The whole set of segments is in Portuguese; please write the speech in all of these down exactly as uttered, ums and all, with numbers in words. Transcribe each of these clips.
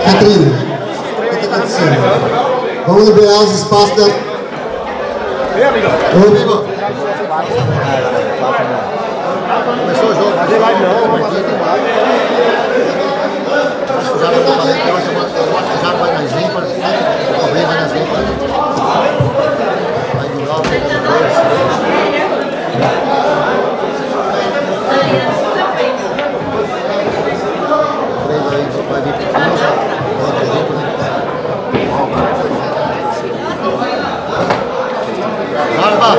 Catrina, o que está acontecendo? Vamos liberar os espaços da... Vem, amigo. Ô, amigo. Começou o jogo. Fazer live não, mas tem que live. Já vai fazer aquela semana, eu acho que já vai nas limpas, talvez vai nas limpas. Vai durar o vai vir pequeno, vai, vai.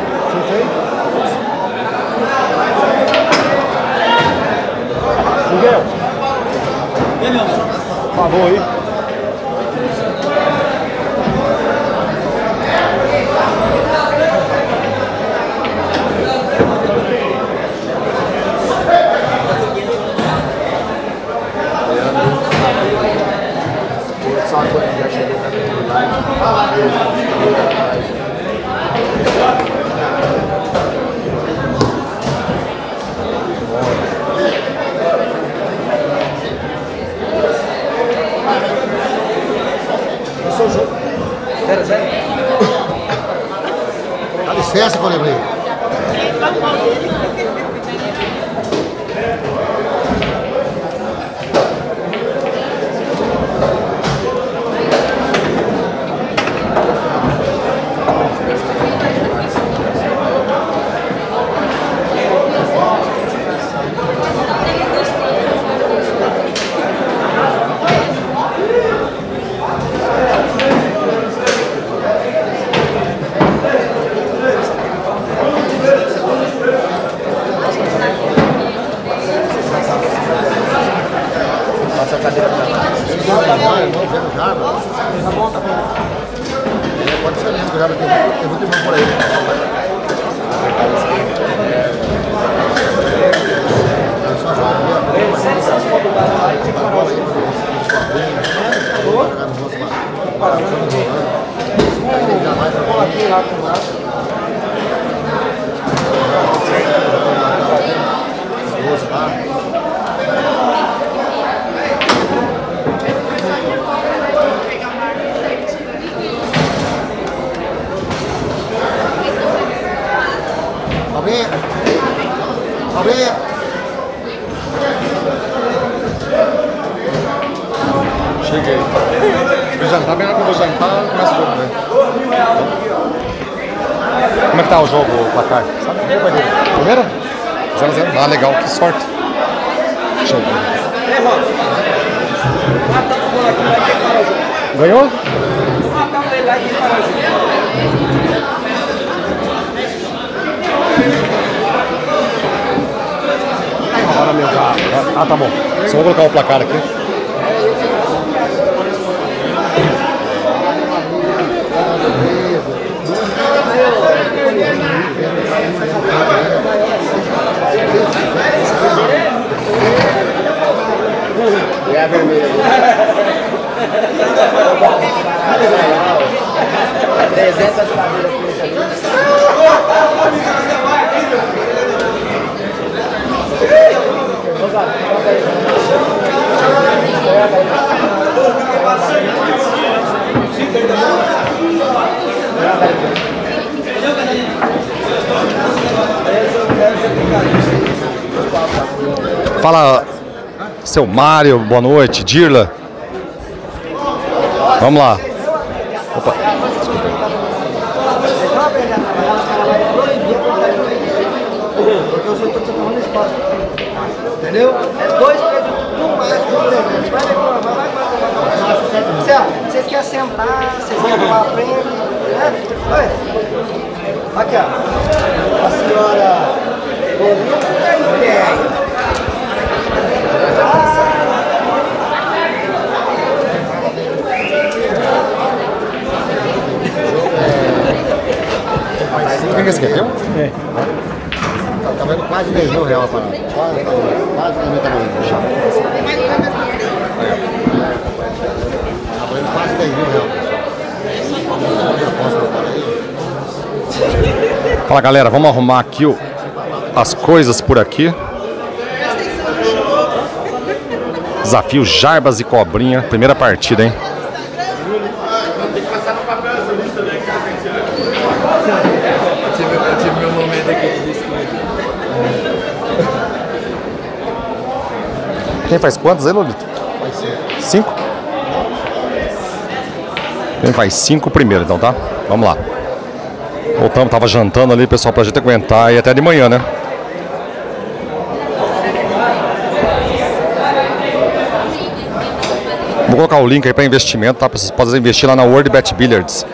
Miguel. Vem, meu amor. Por favor, aí. Só quando já chegou na live. Começou o jogo. zero a zero. Dá licença, Colibri. Passa a cadeira pra lá. Tá bom, tá bom. É, pode ser mesmo, já tem, tem muito irmão por aí. É só jogar ali, ó. setecentos pontos da live, tem que parar o jogo. Jogar no rosto lá. Vamos aqui lá com o braço. doze lá. Palminha! Palminha! Cheguei. Vou jantar, bem na hora que eu vou jantar, começa o jogo, né? Como é que tá o jogo, o placar? Sabe? Primeiro? zero a zero. Ah, legal, que sorte. Show. Ganhou? Agora meu carro. Ah, tá bom. Só vou colocar o placar aqui. É a vermelha. trezentas cadeiras Fala, seu Mário, boa noite, Dirla. Vamos lá. Opa. Porque eu só estou tomando espaço. Entendeu? É dois, três, no máximo. Vai reclamar, vai reclamar. Vocês querem sentar, vocês querem para frente, né? Olha. Aqui, ó. A senhora Bolinha tá em pé. O que é esse aqui? Teu? É. Tá, tá vendo quase dez mil reais a parada. Quase, quase dez mil tamanho. Tá vendo quase dez mil reais. Fala, galera, vamos arrumar aqui o, as coisas por aqui. Desafio Jarbas e Cobrinha, primeira partida, hein? Tem que passar no papel essa lista, né? Eu tive, eu tive meu momento aqui de biscoito. Quem faz quantos aí, Lolito? Faz cinco. Cinco? Quem faz cinco primeiro, então, tá? Vamos lá. Voltamos, tava jantando ali, pessoal, pra gente aguentar e até de manhã, né? Vou colocar o link aí para investimento, tá? Vocês podem investir lá na World Bet Billiards.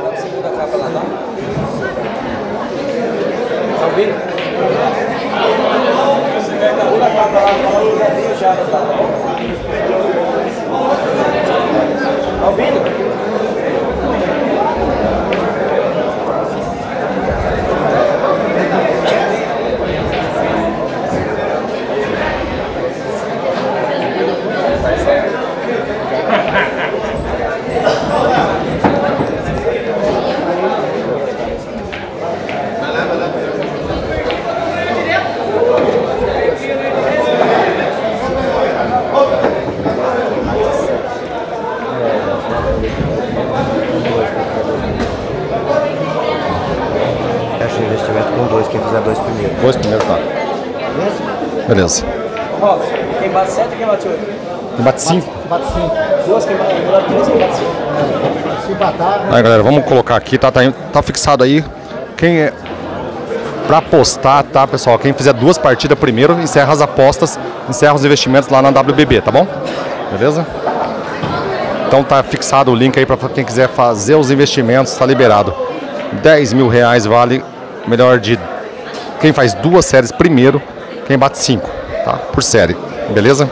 Fecha o investimento com dois, quem fizer dois primeiro. Dois primeiros, tá? Beleza. Robson, quem bate sete e quem bate oito? Quem bate cinco. Bate cinco. Duas quem bate três, quem bate cinco. Se batar, Aí, galera, vamos colocar aqui, tá, tá, tá fixado aí. Quem é pra apostar, tá, pessoal? Quem fizer duas partidas primeiro, encerra as apostas, encerra os investimentos lá na W B B, tá bom? Beleza? Então tá fixado o link aí pra quem quiser fazer os investimentos, tá liberado. dez mil reais vale, melhor de quem faz duas séries primeiro, quem bate cinco, tá? Por série, beleza?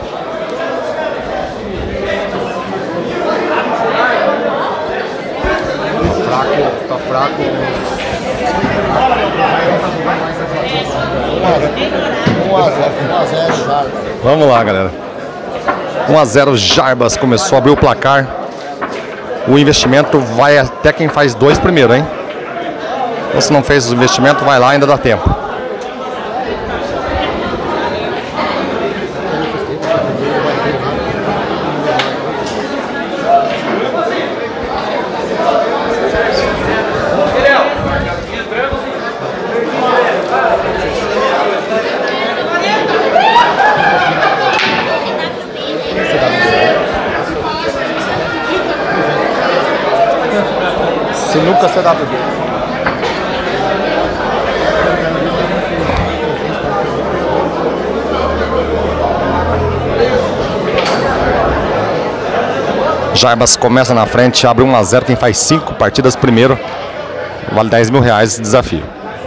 fraco, tá fraco. um a zero, um a zero já. Vamos lá, galera. um a zero Jarbas, começou a abrir o placar. O investimento vai até quem faz dois primeiro, hein? Então, se não fez o investimento, vai lá, ainda dá tempo. Sinuca C W B. Jarbas começa na frente, abre um a zero, quem faz cinco partidas primeiro, vale dez mil reais esse desafio.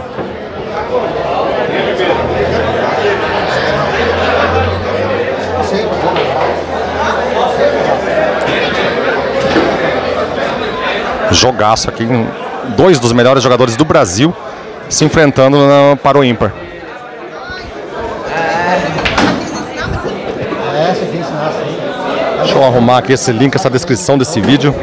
Jogaço aqui, dois dos melhores jogadores do Brasil se enfrentando no, para o ímpar. É, você tem que ensinar assim. Deixa eu arrumar aqui esse link, essa descrição desse vídeo.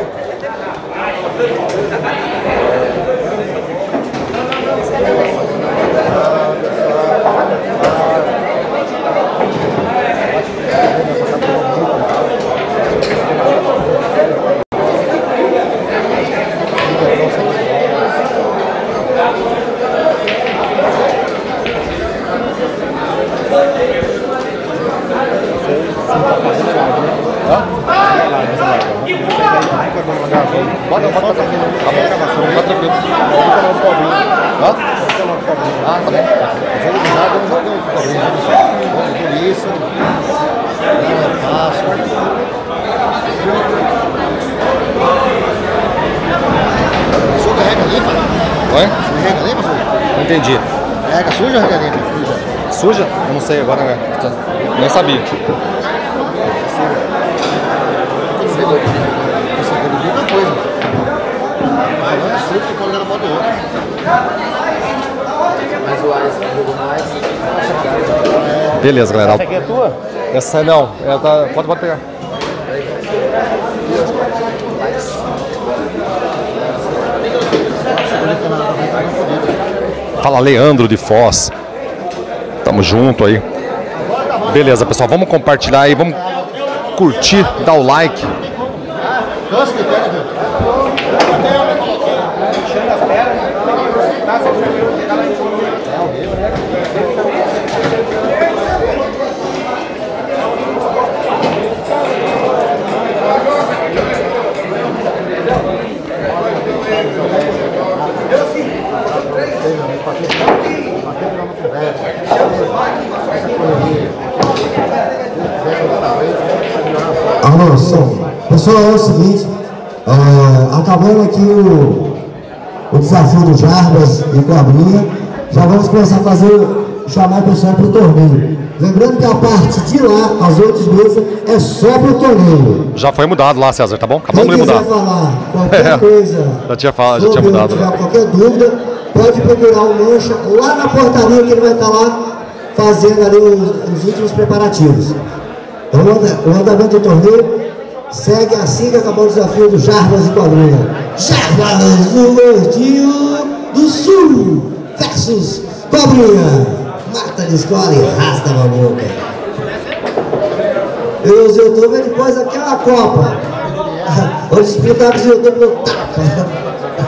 Bota, bota, bota, bota tranquilo. Ah, tá bem. Jogo de nada, não joga muito problema. Por isso, não é fácil. Suja, rega limpa. Oi? Rega limpa, suja? Não entendi. Rega suja ou rega limpa? Suja. Suja? Eu não sei agora, né? Nem sabia. Beleza, galera. Essa aqui é tua? Essa não, ela tá... pode, pode pegar. Fala, Leandro de Foz. Tamo junto aí. Beleza, pessoal, vamos compartilhar aí, vamos curtir, dar o like. Nossa, que pena, viu? Alô, som. Pessoal, é o seguinte, é, acabando aqui o, o desafio do Jarbas e Cobrinha, já vamos começar a fazer, chamar o pessoal para o torneio. Lembrando que a parte de lá, as outras mesas, é só para o torneio. Já foi mudado lá, César, tá bom? Acabamos Quem de mudar. quiser falar qualquer coisa, Já tinha, falado, já sobre, tinha mudado. tiver qualquer dúvida, pode procurar o Mancha lá na portaria que ele vai estar lá fazendo ali os, os últimos preparativos. Então, o anda- o andamento do torneio segue assim que acabou o desafio do Jarbas e Cobrinha. Jarbas, o Gordinho do Sul versus Cobrinha. Mata de escola e rasga na boca. E os youtubers depois aqui é uma Copa. Vou explicar que os youtubers não tapam.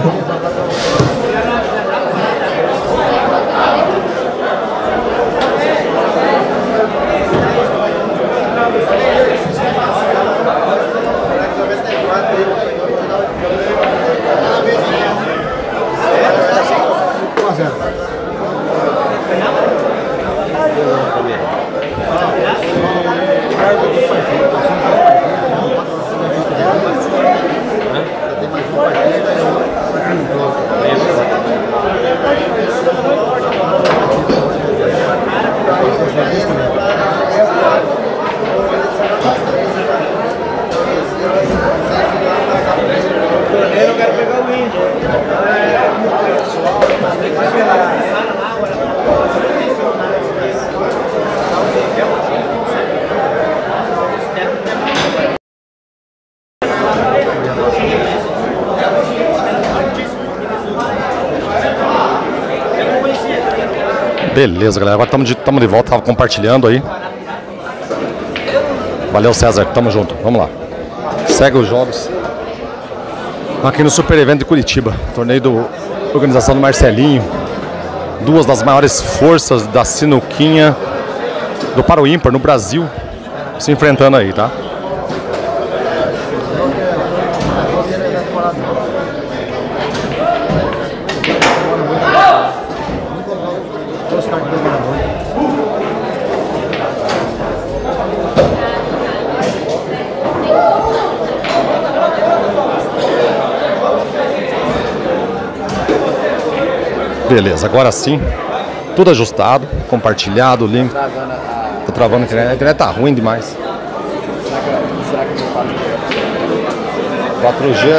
Beleza, galera. Agora estamos de, tamo de volta, tava compartilhando aí. Valeu, César. Tamo junto. Vamos lá. Segue os jogos. Aqui no Super Evento de Curitiba. Torneio do organização do Marcelinho. Duas das maiores forças da sinuquinha do Paro Ímpar no Brasil se enfrentando aí, tá? Beleza, agora sim, tudo ajustado, compartilhado, o link. Tô travando a internet, a internet tá ruim demais. quatro G.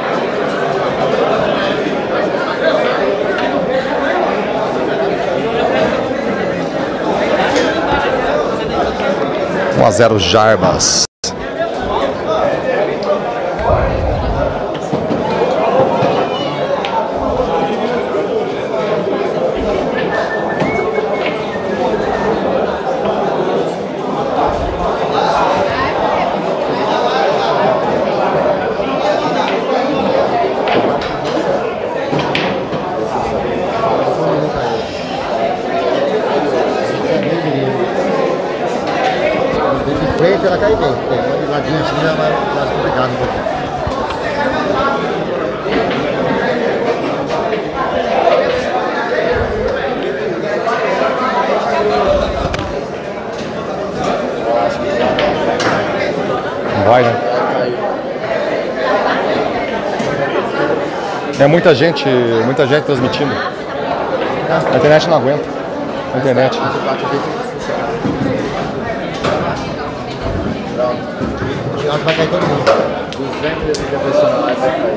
um a zero Jarbas. Frente ela cai bem, de ladinho assim já vai mais complicado um pouquinho. Não vai, né? É muita gente, muita gente transmitindo. A internet não aguenta. A internet. Eu acho que vai cair todo mundo. duzentos de profissional vai cair.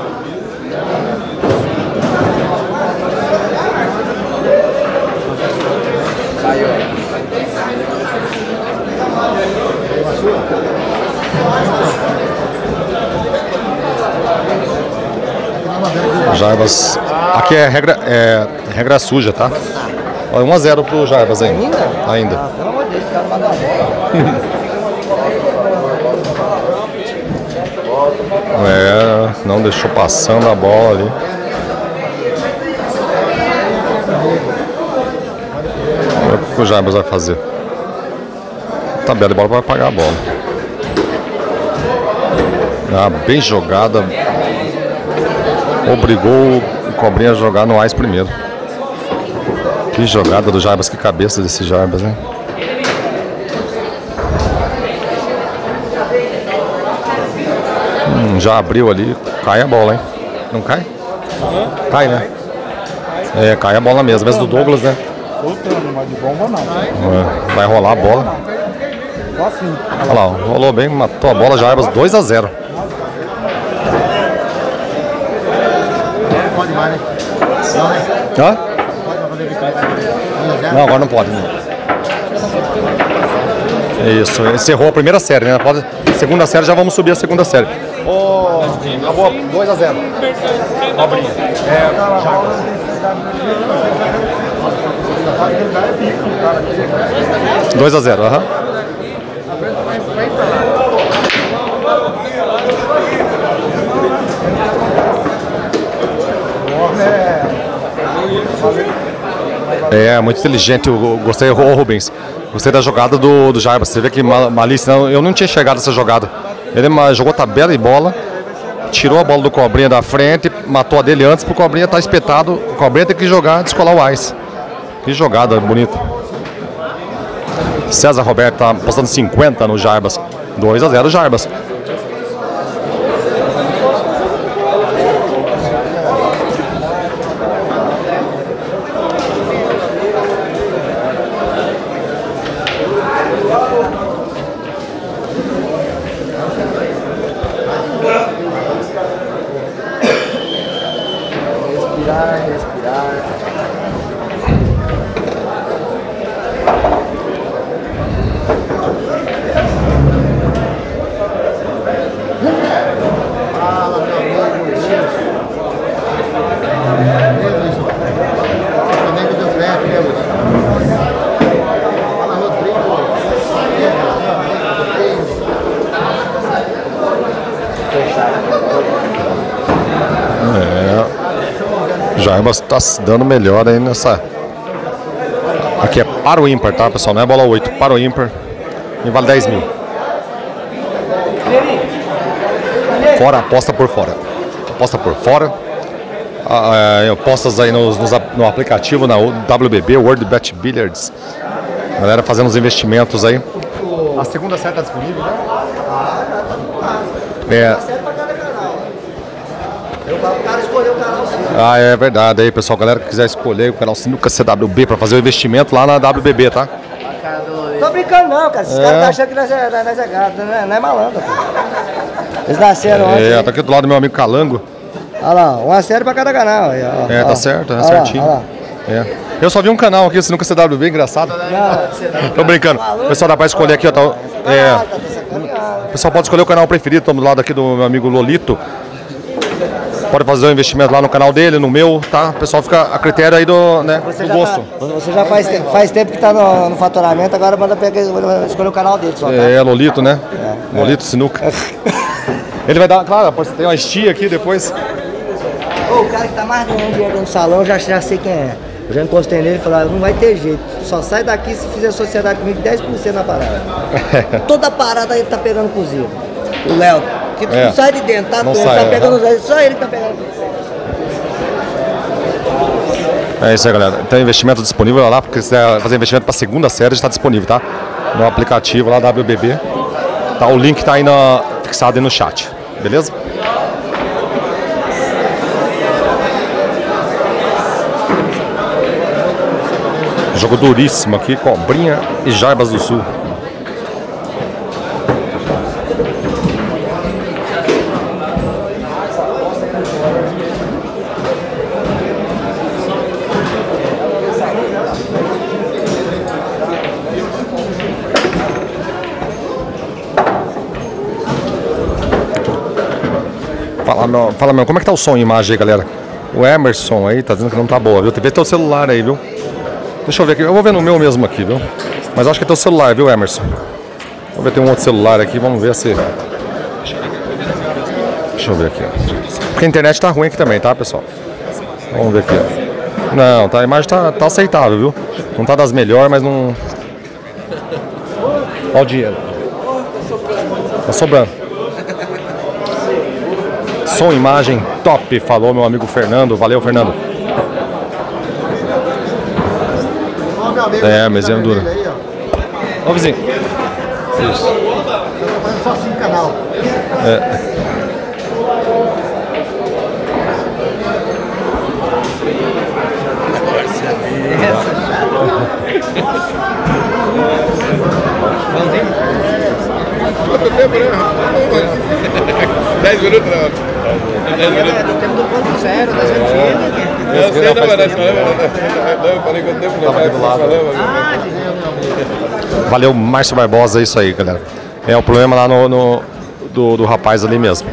Caiu. Jarbas. Aqui é regra, é regra suja, tá? um a zero pro Jarbas ainda. Ainda? Ainda. Ah, pelo amor de Deus, esse cara vai dar a bola. É, não deixou passando a bola ali. O que o Jarbas vai fazer? Tabela de bola para pagar a bola. Ah, bem jogada. Obrigou o Cobrinha a jogar no Ais primeiro. Que jogada do Jarbas, que cabeça desse Jarbas, né? Hum, já abriu ali, cai a bola, hein? Não cai? Cai, né? É, cai a bola mesmo, mesmo do Douglas, né? Voltando, mas de bomba não. É, vai rolar a bola. Só assim. Olha lá, rolou bem, matou a bola, Jarbas dois a zero. Pode mais, né? Não, né? Hã? Pode fazer vitória. Não, agora não pode. Não. Isso, encerrou a primeira série, né? Pode, segunda série, já vamos subir a segunda série. Ô, acabou dois a zero. Cobrinha. É, dois a zero, aham. É, muito inteligente, eu gostei, ô Rubens, gostei da jogada do, do Jarbas, você vê que malícia, eu não tinha chegado nessa jogada, ele jogou tabela e bola, tirou a bola do Cobrinha da frente, matou a dele antes, pro Cobrinha estar espetado, o Cobrinha tem que jogar, descolar o Ais, que jogada bonita. César Roberto tá postando cinquenta no Jarbas, dois a zero Jarbas. Respirar, respirar. Jarbas está se dando melhor aí nessa. Aqui é para o ímpar, tá, pessoal? Não é bola oito, para o ímpar. E vale dez mil. Fora, aposta por fora. Aposta por fora. Ah, é, apostas aí nos, nos, no aplicativo, na W B B, World Bet Billiards. Galera fazendo os investimentos aí. A segunda série está disponível, né? É. O cara escolheu o canal sim. Ah, é verdade. Aí, pessoal, galera que quiser escolher o canal Sinuca C W B para fazer o investimento lá na W B B, tá? Tô brincando não, cara. Esses É. caras tá achando que nós é, nós é gato, não é, não é malandro, pô. Eles nasceram ontem. É, tá aqui do lado do meu amigo Calango. Olha lá, uma série pra cada canal. Aí, ó, É, ó. tá certo, é Olha lá, certinho. olha lá. É. Eu só vi um canal aqui, Sinuca C W B, engraçado. Não, Tô brincando. O pessoal dá pra escolher aqui, ó. Tá, é, o pessoal pode escolher o canal preferido. Estamos do lado aqui do meu amigo Lolito. Pode fazer o investimento lá no canal dele, no meu, tá? O pessoal fica a critério aí do, né, Você do já, gosto. tá, você já faz, te- faz tempo que tá no, no faturamento, agora manda pegar, escolher o canal dele só, tá? É, Lolito, né? Lolito Sinuca. Ele vai dar, claro, pode ter uma estia aqui depois. Ô, o cara que tá mais ganhando dinheiro no salão, eu já, já sei quem é. Eu já encostei nele e falei, ah, não vai ter jeito. Só sai daqui se fizer sociedade comigo dez por cento na parada. Toda parada ele tá pegando cozido. O Léo, que É. não sai de dentro, tá? Não Ele sai, tá pegando aham. os só ele que tá pegando. É isso aí, galera. Tem investimento disponível lá, porque se quiser fazer investimento para segunda série, está disponível, tá? No aplicativo lá da W B B. Tá, o link tá aí na, fixado aí no chat, beleza? Jogo duríssimo aqui, Cobrinha e Jarbas do Sul. Fala, meu, fala, meu, como é que tá o som e imagem aí, galera? O Emerson aí tá dizendo que não tá boa, viu? Tem que ver teu celular aí, viu? Deixa eu ver aqui, eu vou ver no meu mesmo aqui, viu? Mas acho que é teu celular, viu, Emerson? Vamos ver, tem um outro celular aqui, vamos ver se... Deixa eu ver aqui. Porque a internet tá ruim aqui também, tá, pessoal? Vamos ver aqui. Não, tá, a imagem tá, tá aceitável, viu? Não tá das melhores, mas não... Olha o dinheiro. Tá sobrando. Som, imagem, top, falou meu amigo Fernando. Valeu, Fernando. É, mesinha dura. Ó, vizinho. Isso. Só assim canal. É. Quanto tempo, né? dez minutos, não. dez minutos. Do tempo do ponto zero, das antigas. Eu sei, não, mas nós falamos. Eu falei quanto tempo, não. Tava aqui do lado. Ah, Valeu, Márcio Barbosa, é isso aí, galera. É o problema lá no, no do, do rapaz ali mesmo.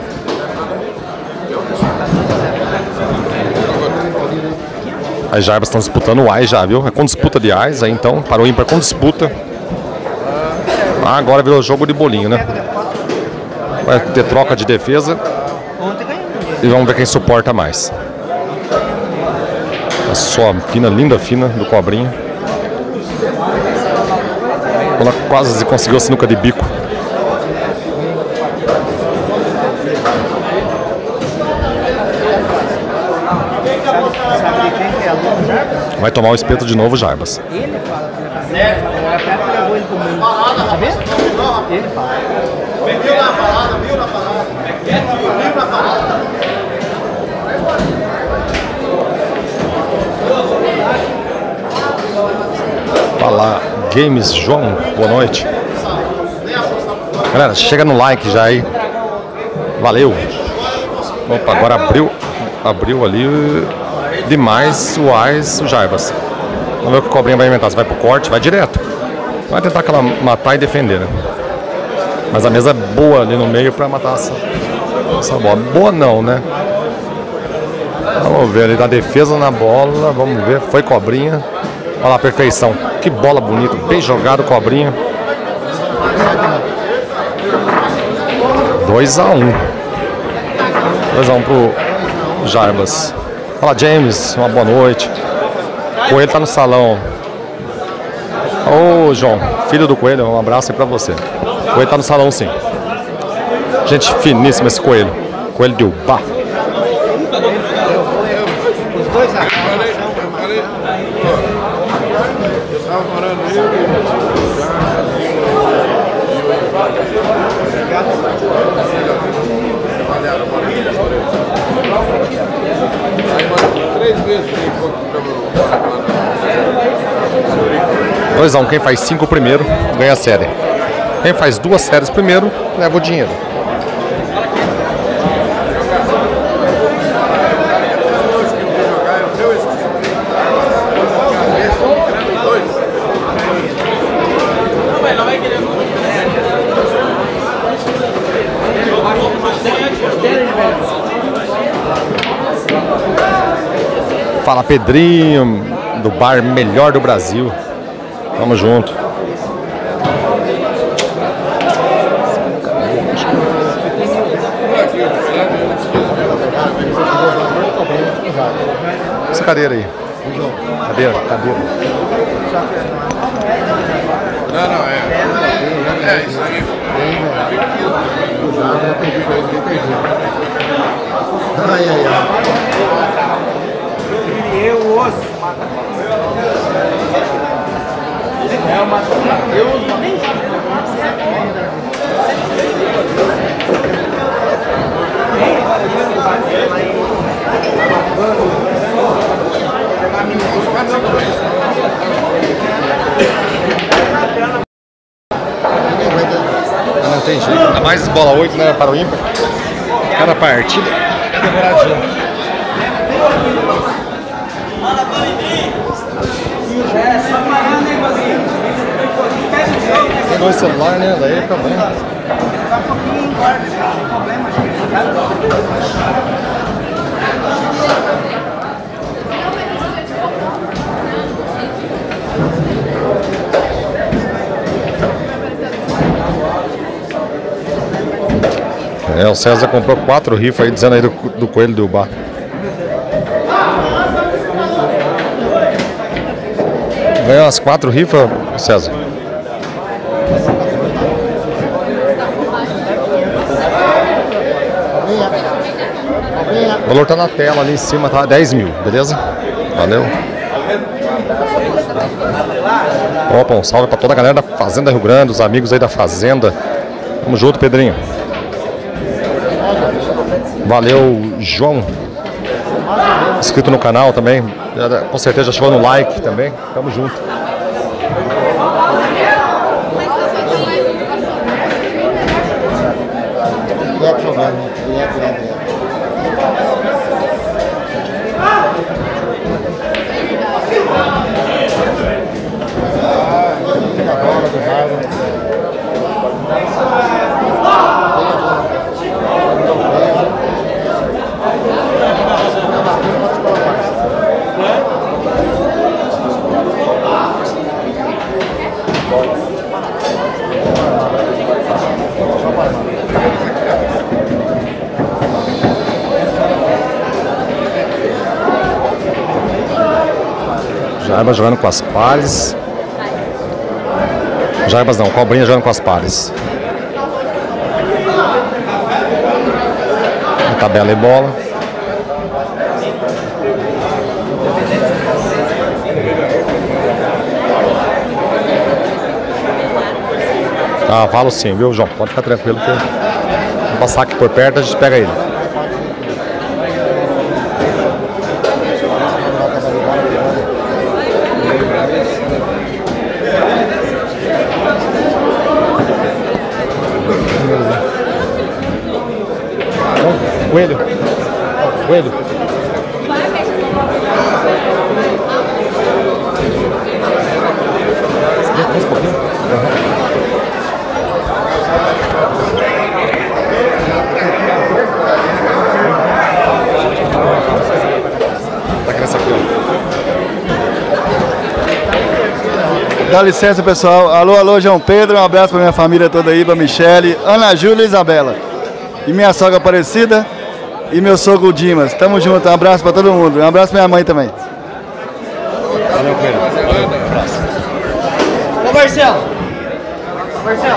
As Jarbas estão disputando o Ais já, viu? É com disputa de Ais, aí então, para o ímpar com disputa. Ah, agora virou jogo de bolinho, né? Vai ter troca de defesa. E vamos ver quem suporta mais. A só fina, linda fina do Cobrinha. Ela quase conseguiu a sinuca de bico. Vai tomar o espeto de novo, Jarbas. ele fala que ele levou ele pro mundo. Tá vendo? Ele fala. Viu na parada, viu na parada. Viu na parada. Fala, Games João, boa noite. Galera, chega no like já aí. Valeu. Opa, agora abriu, abriu ali demais o Ais, o Jarbas. Vamos ver o que o Cobrinha vai inventar. Se vai pro corte, vai direto. Vai tentar aquela matar e defender, né? Mas a mesa é boa ali no meio pra matar essa, essa bola. Boa não, né? Vamos ver ali da defesa na bola. Vamos ver. Foi Cobrinha. Olha lá a perfeição. Que bola bonita. Bem jogado, Cobrinha. dois a um. dois a um pro Jarbas. Fala, James. Uma boa noite. Coelho tá no salão. Ô, João. Filho do Coelho. Um abraço aí pra você. Coelho tá no salão, sim. Gente finíssima esse Coelho. Coelho de Ubá. Os dois a dois a um, quem faz cinco primeiro ganha a série. Quem faz duas séries primeiro leva o dinheiro. Fala, Pedrinho, do bar melhor do Brasil. Tamo junto. Essa cadeira aí. Cadeira, cadeira. Não, não, é. É, isso aí. Ai, ai, ai. Eu osso. É uma. Eu nem Não tem jeito. Ainda mais bola oito, né? Para o ímpar. Cada partida é demoradinho. Tem dois celulares, né? Daí fica bom. É, o César comprou quatro rifas aí, dizendo aí do, do Coelho do Bar. Ganhou as quatro rifas, César? O valor tá na tela ali em cima, tá? dez mil, beleza? Valeu. Opa, um salve pra toda a galera da Fazenda Rio Grande, os amigos aí da Fazenda. Tamo junto, Pedrinho. Valeu, João. Inscrito no canal também. Com certeza já chegou no like também. Tamo junto. Jarbas jogando com as pares. Jarbas não, Cobrinha jogando com as pares. A tabela e bola. Ah, falo sim, viu, João? Pode ficar tranquilo que vou passar aqui por perto, a gente pega ele. Coelho. Coelho. Dá licença, pessoal. Alô, alô, João Pedro. Um abraço pra minha família toda aí, pra Michele, Ana Júlia e Isabela. E minha sogra Aparecida e meu sogro Dimas. Tamo junto. Um abraço pra todo mundo. Um abraço pra minha mãe também. Valeu, Pedro. Ô, Marcelo. Marcelo.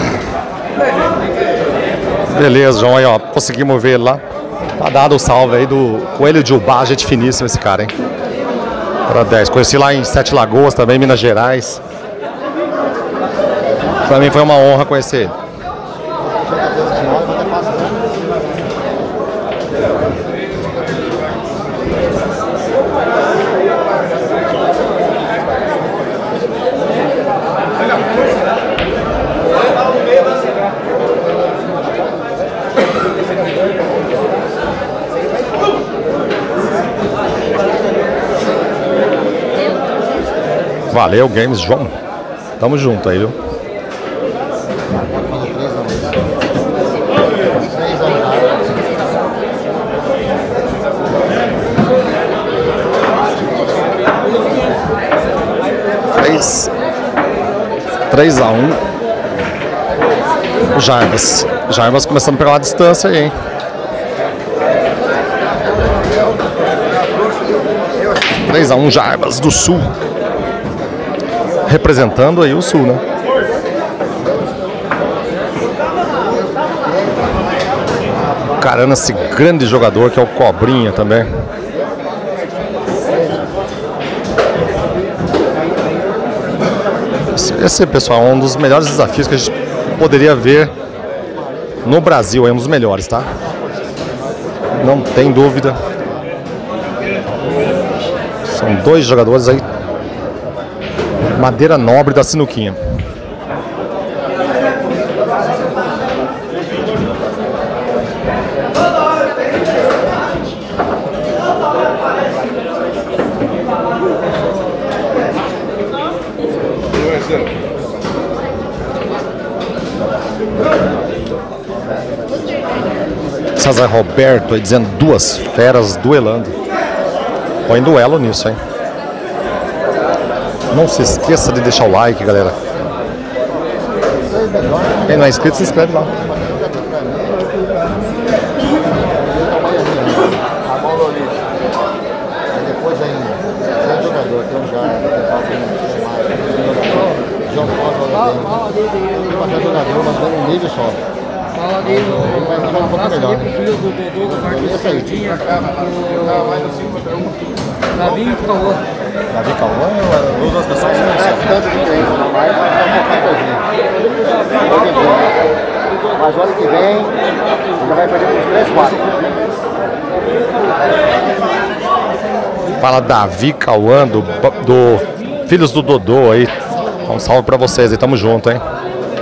Beleza, João. Aí, ó. Conseguimos ver ele lá. Tá dado o salve aí do Coelho de Ubá. Gente finíssima esse cara, hein? Para dez. Conheci lá em Sete Lagoas também, Minas Gerais. Pra mim foi uma honra conhecer ele. Valeu, Games, João. Tamo junto aí, viu? Três. três a um. O Jarbas. Jarbas começando a pegar uma distância aí, hein? três a um, Jarbas do Sul. Representando aí o Sul, né? Caramba, esse grande jogador que é o Cobrinha também. Esse, pessoal, é um dos melhores desafios que a gente poderia ver no Brasil. É um dos melhores, tá? Não tem dúvida. São dois jogadores aí. Madeira nobre da sinuquinha. César Roberto aí dizendo duas feras duelando. Põe duelo nisso, hein? Não se esqueça de deixar o like, galera. Quem não é inscrito, se inscreve lá. Fala, fala dele aí. Tem bastante jogador, mas dando um nível só. Fala dele, Ele vai jogar um pouco abraço melhor, ali né? pro filho do Dodô, da parte Esse aí. esquerdinha, o Davi e Cauã. Davi Cauã ou duas pessoas? Não é tanto diferente, não vai, mas vai focar coisinha. Mas olha que vem, já vai perder uns três, quatro. Fala Davi Cauã, do, do Filhos do Dodô aí. Um salve pra vocês aí, tamo junto, hein?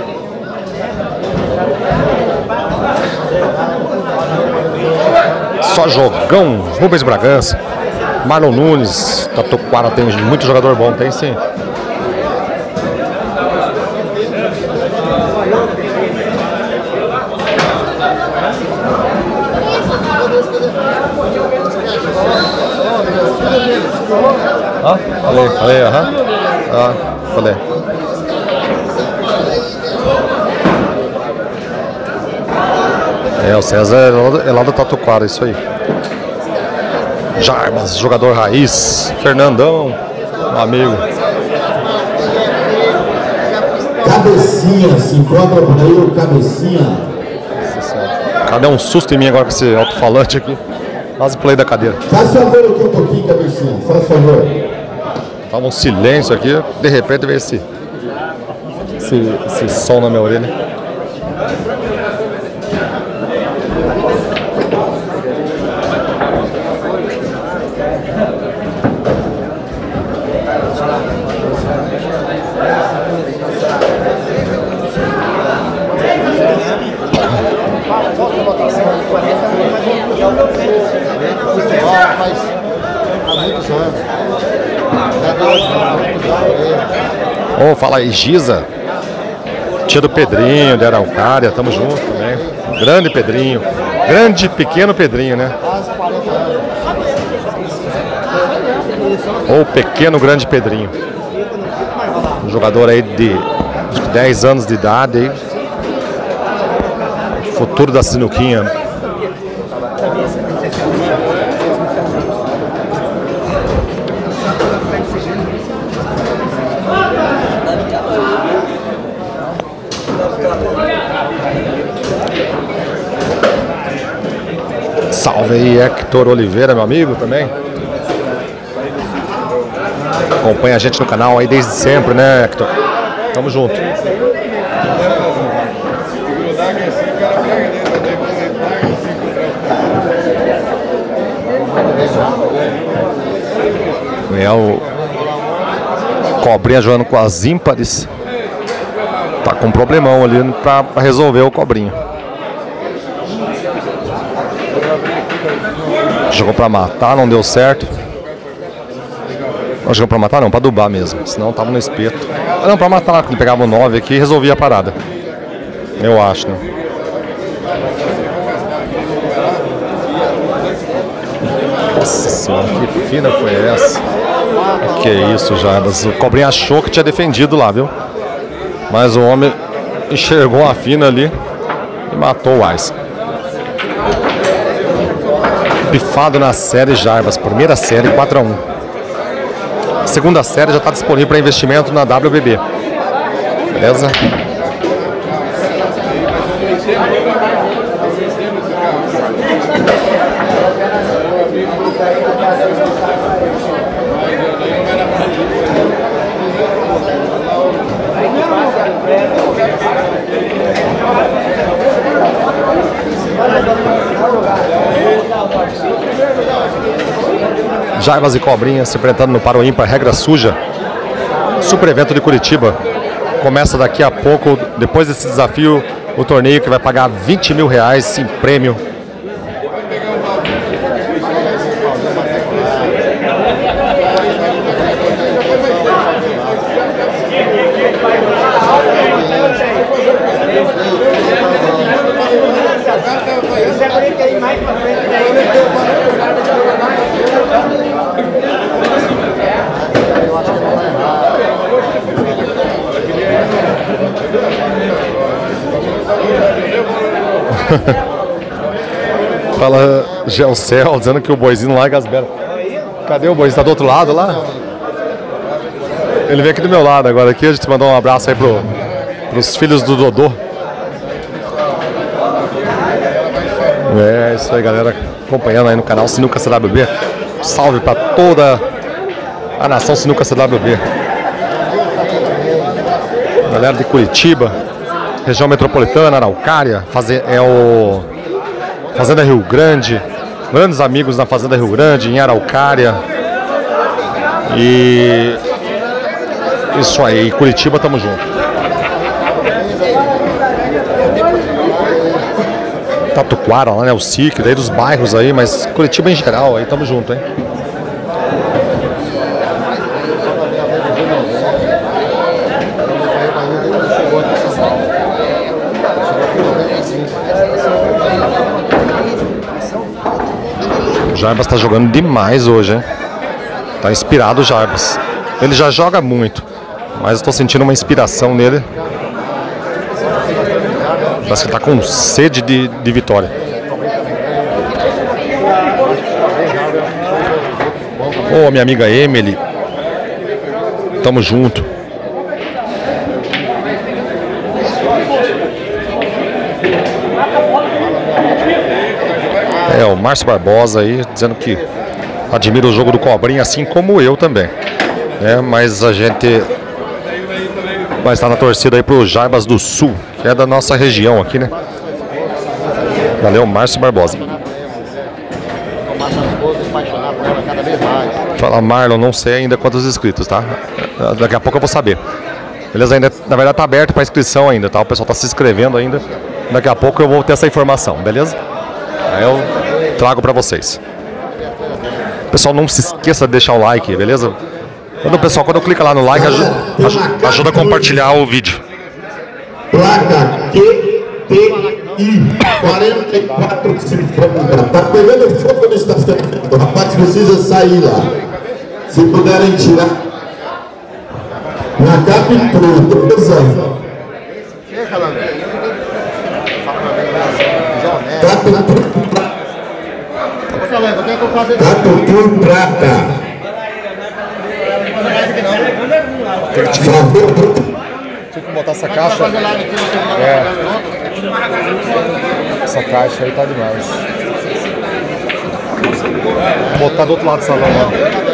Só jogão, Rubens Bragança, Marlon Nunes, Tatuquara tem muito jogador bom, tem sim. Ah, falei, falei, aham. Ah, falei. É, o César é lá do, é lá do Tatuquara, isso aí. Jarbas, jogador raiz. Fernandão, um amigo. Cabecinha, se encontra por aí o Cabecinha. Cadê um susto em mim agora com esse alto-falante aqui? Quase pulei da cadeira. Faz favor aqui um pouquinho, Cabecinha, faz favor. Tava um silêncio aqui, de repente veio esse, esse, esse som na minha orelha. Faz há muitos anos. Ô, oh, fala aí, Giza. Tia do Pedrinho, de Araucária, tamo junto também. Grande Pedrinho. Grande, pequeno Pedrinho, né? Ou pequeno, grande Pedrinho. Um jogador aí de dez anos de idade aí. Futuro da sinuquinha. Salve aí, Hector Oliveira, meu amigo também. Acompanha a gente no canal aí desde sempre, né, Hector? Tamo junto. É o Cobrinha jogando com as ímpares. Tá com um problemão ali pra resolver o Cobrinha. Jogou pra matar, não deu certo. Não jogou pra matar não, pra dubar mesmo. Senão tava no espeto. Ah, não, pra matar, ele pegava o nove aqui e resolvia a parada. Eu acho, né? Nossa senhora, que fina foi essa? Que isso, Jarbas. O Cobrinha achou que tinha defendido lá, viu? Mas o homem enxergou a fina ali e matou o Ice. Pifado na série Jarbas, primeira série quatro a um. Segunda série já está disponível para investimento na W B B. Beleza? Jarbas e Cobrinha se enfrentando no Paro Ímpar, regra suja. Super evento de Curitiba. Começa daqui a pouco, depois desse desafio, o torneio que vai pagar vinte mil reais em prêmio. Fala Gelcel, dizendo que o boizinho não larga as belas. Cadê o boizinho? Tá do outro lado lá? Ele veio aqui do meu lado agora. Aqui a gente mandou um abraço aí pro Para os filhos do Dodô. É isso aí, galera. Acompanhando aí no canal Sinuca C W B. Salve para toda a nação Sinuca C W B. Galera de Curitiba, região metropolitana, Araucária, faze é o Fazenda Rio Grande. Grandes amigos na Fazenda Rio Grande, em Araucária. E isso aí, Curitiba, tamo junto. Tatuquara, lá, né, o S I C, daí dos bairros aí, mas Curitiba em geral, aí tamo junto, hein. O Jarbas tá jogando demais hoje, hein. Tá inspirado o Jarbas. Ele já joga muito, mas eu tô sentindo uma inspiração nele. Parece que tá com sede de, de vitória. Ô, oh, minha amiga Emily. Tamo junto. É, o Márcio Barbosa aí, dizendo que admira o jogo do Cobrinha, assim como eu também. É, mas a gente vai estar na torcida aí pro Jarbas do Sul, que é da nossa região aqui, né? Valeu, Márcio Barbosa. Fala, Marlon, não sei ainda quantos inscritos, tá? Daqui a pouco eu vou saber. Beleza? Ainda, na verdade tá aberto para inscrição ainda, tá? O pessoal tá se inscrevendo ainda. Daqui a pouco eu vou ter essa informação, beleza? Aí eu trago para vocês. Pessoal, não se esqueça de deixar o like, beleza? Quando o pessoal, quando eu clico lá no like, ajuda, ajuda a compartilhar o vídeo. Placa Q T I quarenta e quatro cinquenta. Tá pegando fogo no estacionamento. O rapaz precisa sair lá. Se puderem tirar. Na captura, beleza? Catutu prata. Tinha que botar essa caixa. É. Essa caixa aí tá demais. Vou botar do outro lado do salão lá.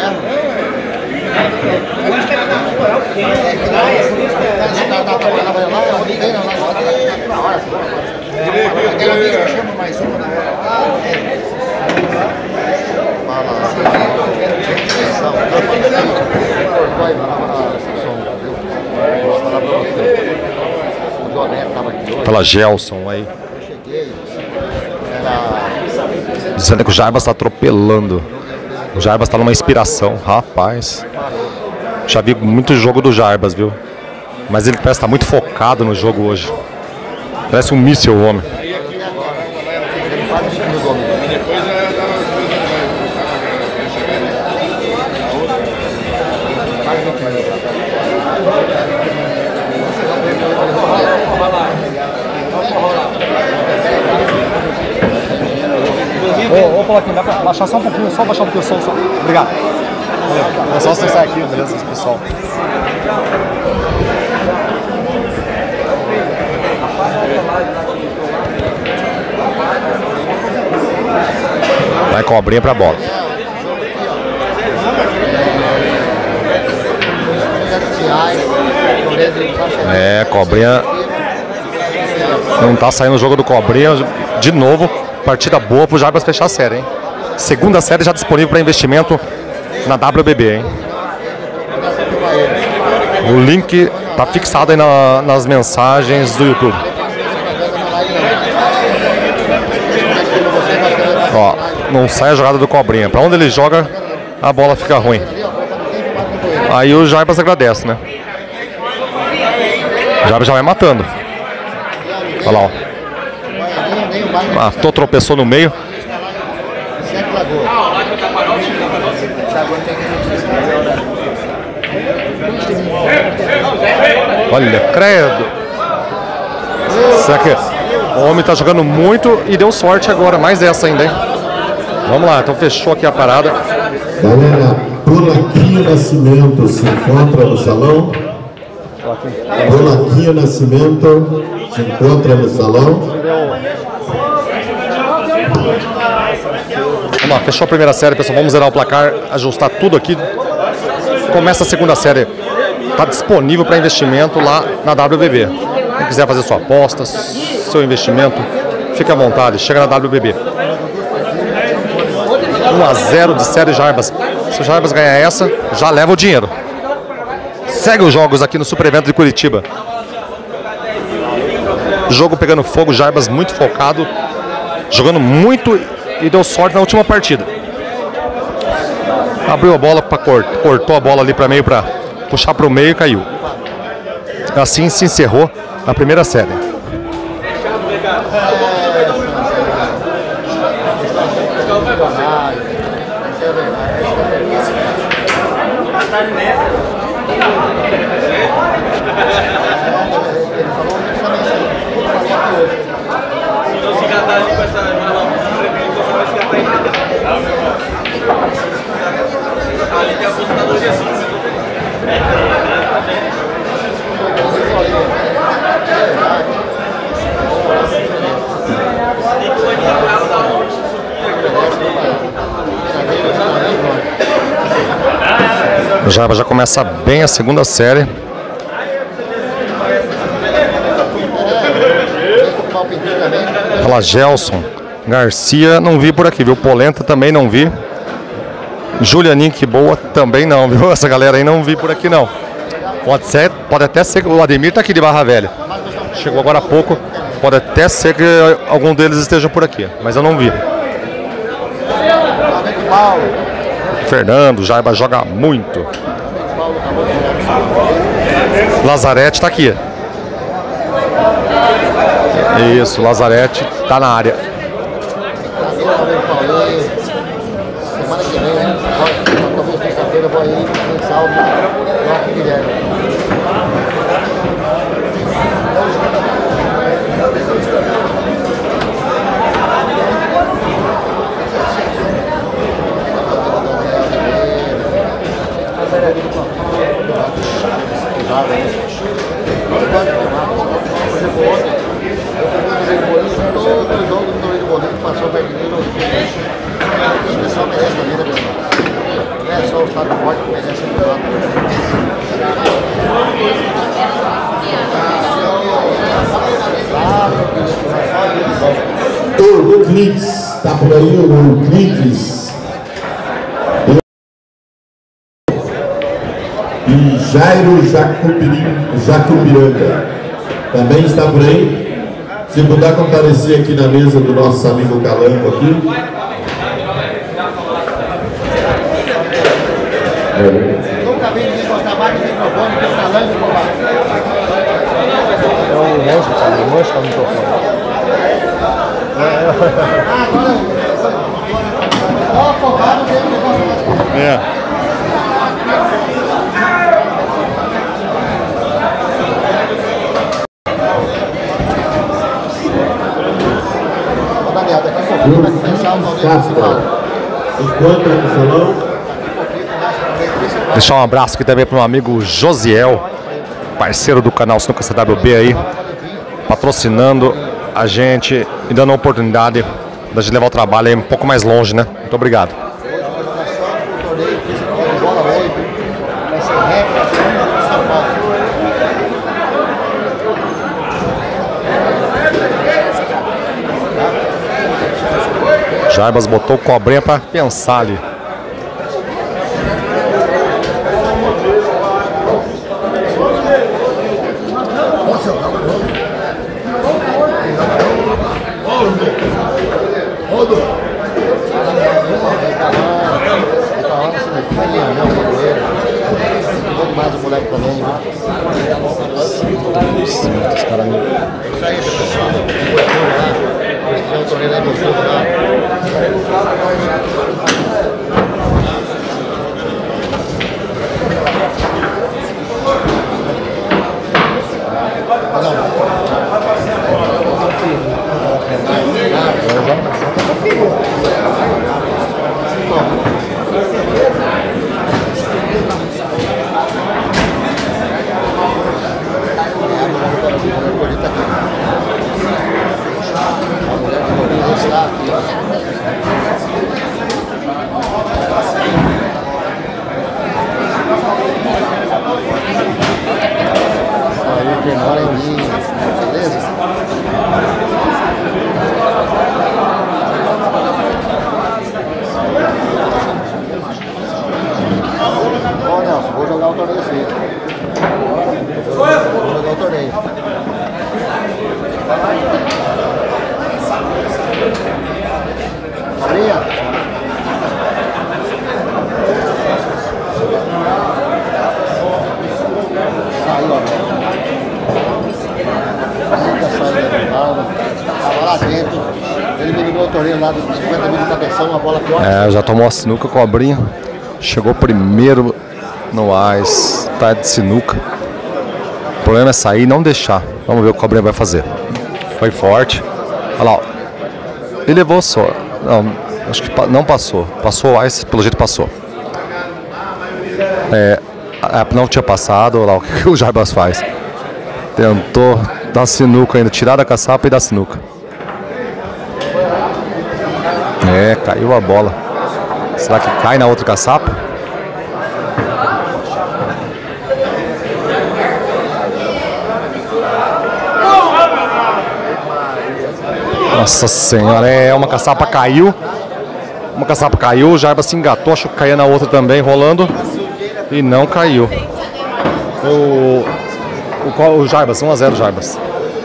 Fala, Gelson aí. Dizendo que o Jarbas tá atropelando. O Jarbas tá numa inspiração, rapaz. Já vi muito jogo do Jarbas, viu? Mas ele parece estar muito focado no jogo hoje. Parece um míssil o homem. Ô, ô, Polaquinho, dá pra baixar só um pouquinho, só baixar um pouquinho o som, só. Obrigado. É só você sair aqui, beleza, pessoal. Vai Cobrinha pra bola. É, Cobrinha não tá saindo o jogo do Cobrinha de novo. Partida boa pro Jarbas fechar a série, hein? Segunda série já disponível para investimento na W B B, hein? O link tá fixado aí na, nas mensagens do YouTube. Ó, não sai a jogada do Cobrinha. Para onde ele joga, a bola fica ruim. Aí o Jarbas agradece, né? O Jarbas já vai matando. Olha lá, ó. Matou, tropeçou no meio. Olha, credo. Será que o homem tá jogando muito e deu sorte agora. Mais essa ainda, hein? Vamos lá, então fechou aqui a parada. Galera, Polaquinho Nascimento se encontra no salão. Ronaquinho Nascimento se encontra no salão. Vamos lá, fechou a primeira série, pessoal. Vamos zerar o placar, ajustar tudo aqui. Começa a segunda série. Está disponível para investimento lá na W B B. Quem quiser fazer sua aposta, seu investimento, fique à vontade. Chega na W B B. um a zero de série Jarbas. Se o Jarbas ganhar essa, já leva o dinheiro. Segue os jogos aqui no Super Evento de Curitiba. Jogo pegando fogo, Jarbas muito focado, jogando muito e deu sorte na última partida. Abriu a bola, pra cort, cortou a bola ali para meio, para puxar para o meio e caiu. Assim se encerrou a primeira série. O Jarbas já começa bem a segunda série. Olha lá, Gelson Garcia, não vi por aqui, viu? Polenta também não vi. Julianinho, que boa, também não, viu? Essa galera aí não vi por aqui, não. Pode ser, pode até ser que o Ademir tá aqui de Barra Velha. Chegou agora há pouco. Pode até ser que algum deles esteja por aqui, mas eu não vi. Fernando, Jarbas joga muito. Lazarete tá aqui. Isso, Lazarete tá na área. Semana que vem, né? Talvez terça-feira eu vou aí em salve lá com o Guilherme. Todo jogo do Torneio do Bolinho passou perto de mim. O pessoal merece a vida, meu irmão. Não é só o estado forte que merece a vida. O Cliques, tá por aí o Cliques. E Jairo Jacubiranga também está por aí. Se puder comparecer aqui na mesa do nosso amigo Calanco aqui. Nunca vi ninguém gostar mais do microfone que o Calanco roubar. É o monstro, cara, o monstro tá no microfone. Ah, agora. Ó, focado dentro do microfone. É. Encontra no salão. Deixar um abraço aqui também para o meu amigo Josiel, parceiro do canal Sinuca C W B aí, patrocinando a gente e dando a oportunidade da gente levar o trabalho aí um pouco mais longe, né? Muito obrigado. Jarbas botou cobrinha para pensar ali. Mais o moleque também, né? Os caras me... Isso aí, pessoal. O torneio aí no jogo lá. Ele eliminou o torneio lá dos cinquenta mil de cabeção, uma bola pior. É, já tomou a sinuca, Cobrinha. Chegou primeiro no Ice, tá de sinuca. O problema é sair e não deixar. Vamos ver o que o Cobrinha vai fazer. Foi forte. Olha lá, ó. Ele levou só. Não, acho que não passou. Passou o Ice, pelo jeito passou. É, não tinha passado. Olha lá o que o Jarbas faz. Tentou dar sinuca ainda, tirar da caçapa e dar sinuca. É, caiu a bola. Será que cai na outra caçapa? Nossa senhora, é, uma caçapa caiu. Uma caçapa caiu, o Jarbas se engatou, achou que caía na outra também, rolando. E não caiu. O, o, o Jarbas, um a zero Jarbas.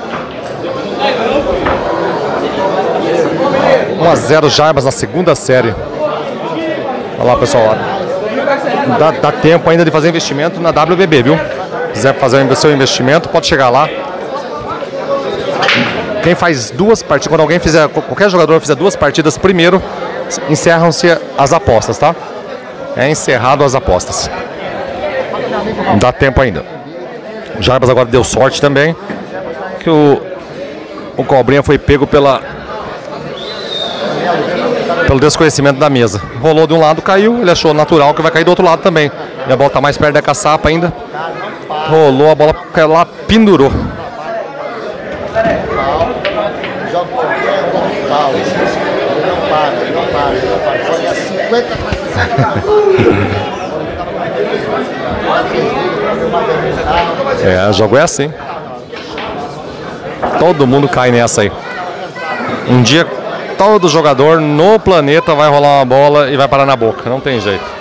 um a zero Jarbas na segunda série. Olha lá, pessoal. Dá, dá tempo ainda de fazer investimento na W B B, viu? Se quiser fazer o seu investimento, pode chegar lá. Quem faz duas partidas, quando alguém fizer, qualquer jogador fizer duas partidas primeiro, encerram-se as apostas, tá? É encerrado as apostas. Dá tempo ainda. O Jarbas agora deu sorte também, que o, o Cobrinha foi pego pela, pelo desconhecimento da mesa. Rolou de um lado, caiu, ele achou natural que vai cair do outro lado também. E a bola tá mais perto da caçapa ainda. Rolou, a bola caiu lá, pendurou. É, o jogo é assim. Todo mundo cai nessa aí. Um dia todo jogador no planeta vai rolar uma bola e vai parar na boca. Não tem jeito.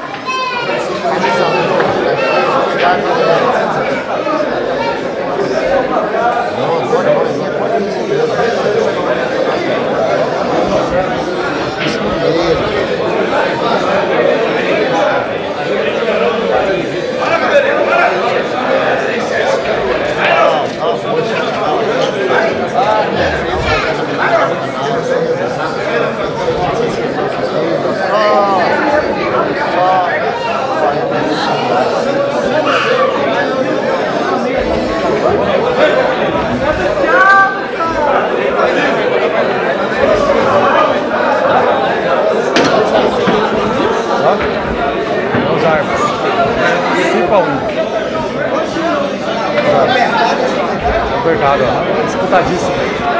Disputadíssimo.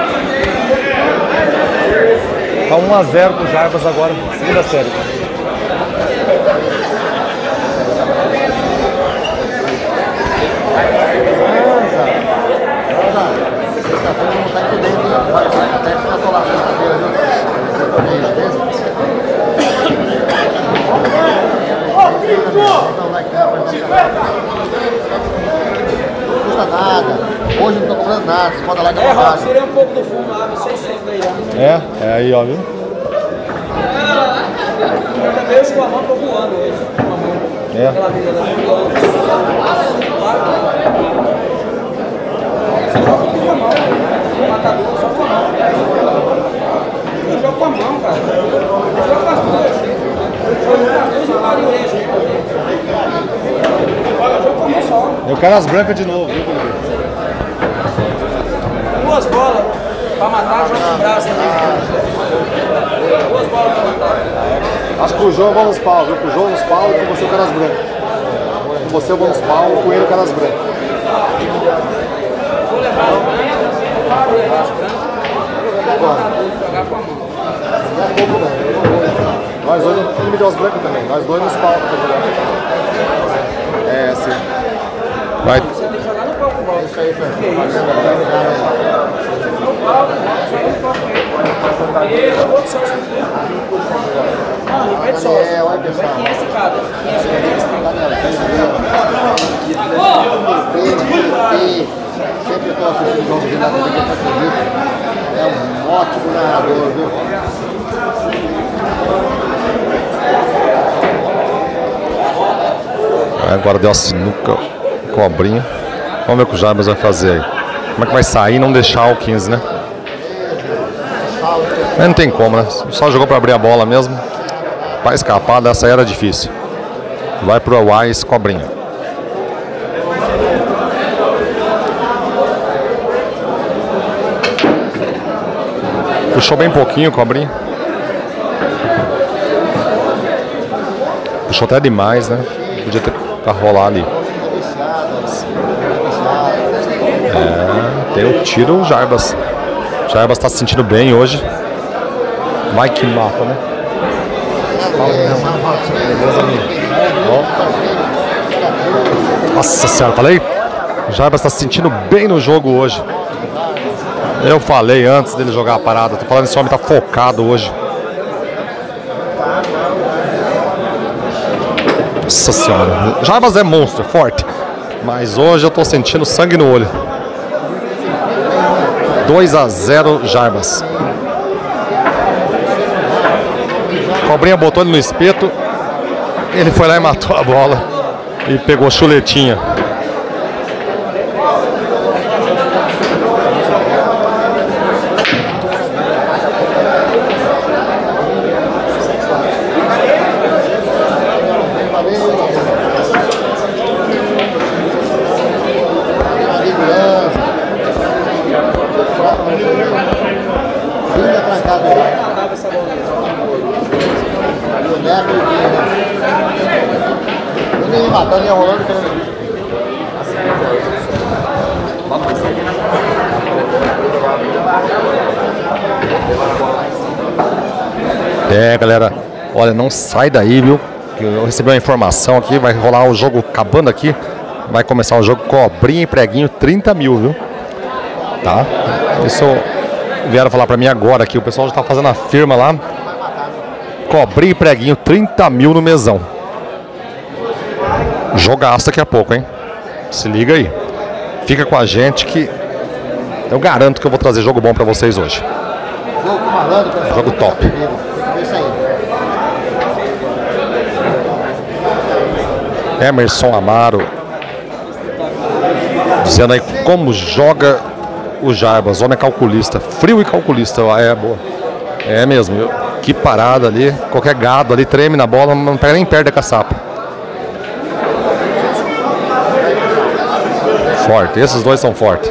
Tá um a zero pro Jarbas agora, segunda série. Não custa nada. Hoje não tô comprando nada, você pode lá que é uma base. Tirei um pouco do fumo lá, seiscentos aí. É, é aí, ó, viu? Eu também com a mão tô voando hoje. Com a mão. É. Aquela vida da voando. Você joga com a mão. O matador só com a mão. Eu jogo com a mão, cara. Eu jogo com as duas. Eu jogo com as duas e paro em orelha. Eu jogo com a mão só. Eu quero as brancas de novo, viu, Felipe? Duas bolas pra matar, joga com o braço também. Duas bolas pra matar. Acho que o João vai nos pau, viu? Com o João nos pau e com você eu quero as brancas. Com você eu vou nos pau, com ele eu quero as brancas. Vou levar as brancas, vou levar as brancas, vou jogar com a mão. Não é pouco, não. Nós dois, ele me deu as brancas também. Nós dois nos pau. É, sim. Vai. Você tem que jogar no palco, bola. Isso aí, Fernando. Que isso? No palco, só no palco aí. E o outro só assim. Não, repete só. É, olha pessoal. Vai quinhentos cada. quinhentos, quinhentos. Sempre estou assistindo o jogo de nada porque eu acredito. É um ótimo narrador, viu? Agora deu a sinuca, Cobrinha. Vamos ver o que o Jarbas vai fazer aí. Como é que vai sair e não deixar o quinze, né? Mas não tem como, né? Só jogou pra abrir a bola mesmo. Pra escapar dessa era difícil. Vai pro Wise, Cobrinha. Puxou bem pouquinho, Cobrinha. Puxou até demais, né? Podia ter pra rolar ali. É, tem o tiro, o Jarbas. O Jarbas tá se sentindo bem hoje. Vai que mata, né? Nossa senhora, falei? O Jarbas tá se sentindo bem no jogo hoje. Eu falei antes dele jogar a parada. Tô falando, esse homem tá focado hoje. Nossa senhora. Jarbas é monstro, forte. Mas hoje eu tô sentindo sangue no olho. dois a zero Jarbas. Cobrinha botou ele no espeto. Ele foi lá e matou a bola. E pegou chuletinha. É, galera, olha, não sai daí, viu? Eu recebi uma informação aqui, vai rolar o jogo acabando aqui. Vai começar o jogo Cobrinha e Preguinho, trinta mil, viu? Tá? Isso vieram falar pra mim agora aqui, o pessoal já tá fazendo a firma lá. Cobrinha e Preguinho, trinta mil no mesão. Jogaço daqui a pouco, hein? Se liga aí. Fica com a gente que eu garanto que eu vou trazer jogo bom pra vocês hoje. Jogo top. Emerson Amaro dizendo aí como joga o Jarbas. Homem é calculista, frio e calculista. É boa. É mesmo, viu? Que parada ali. Qualquer gado ali treme na bola, não pega nem perto da caçapa. Forte, esses dois são fortes.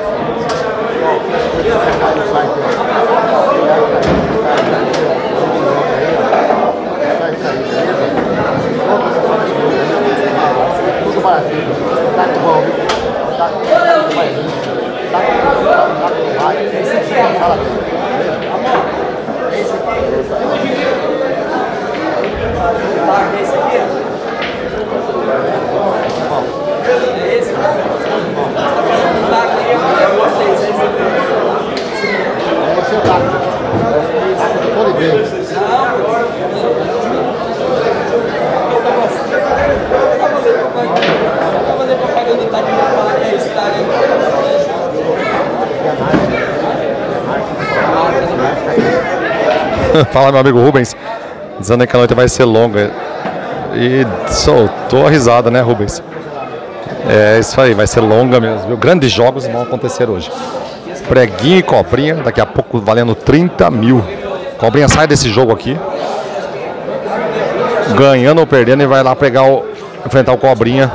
Fala, meu amigo Rubens, dizendo que a noite vai ser longa. E soltou a risada, né, Rubens? É isso aí, vai ser longa mesmo, viu? Grandes jogos vão acontecer hoje. Preguinho e Cobrinha, daqui a pouco valendo trinta mil. Cobrinha sai desse jogo aqui, ganhando ou perdendo, e vai lá pegar o, enfrentar o Cobrinha.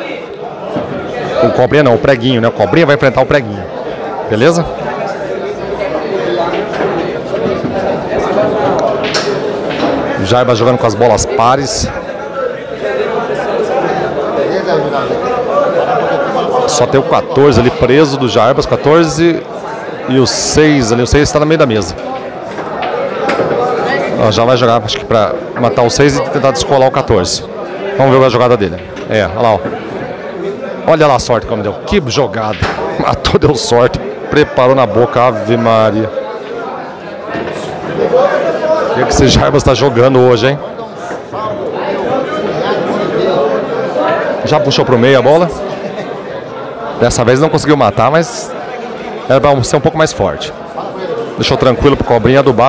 O Cobrinha não, o Preguinho, né? O Cobrinha vai enfrentar o Preguinho. Beleza? Jarbas jogando com as bolas pares. Só tem o quatorze ali preso do Jarbas, quatorze e o seis ali, o seis está no meio da mesa. Ó, já vai jogar, acho que para matar o seis e tentar descolar o quatorze. Vamos ver a jogada dele. É, olha lá, ó. Olha lá a sorte como deu. Que jogada. Matou, deu sorte. Preparou na boca, Ave Maria. O que esse Jarbas está jogando hoje, hein? Já puxou pro meio a bola. Dessa vez não conseguiu matar, mas era para ser um pouco mais forte. Deixou tranquilo pro Cobrinha adubar.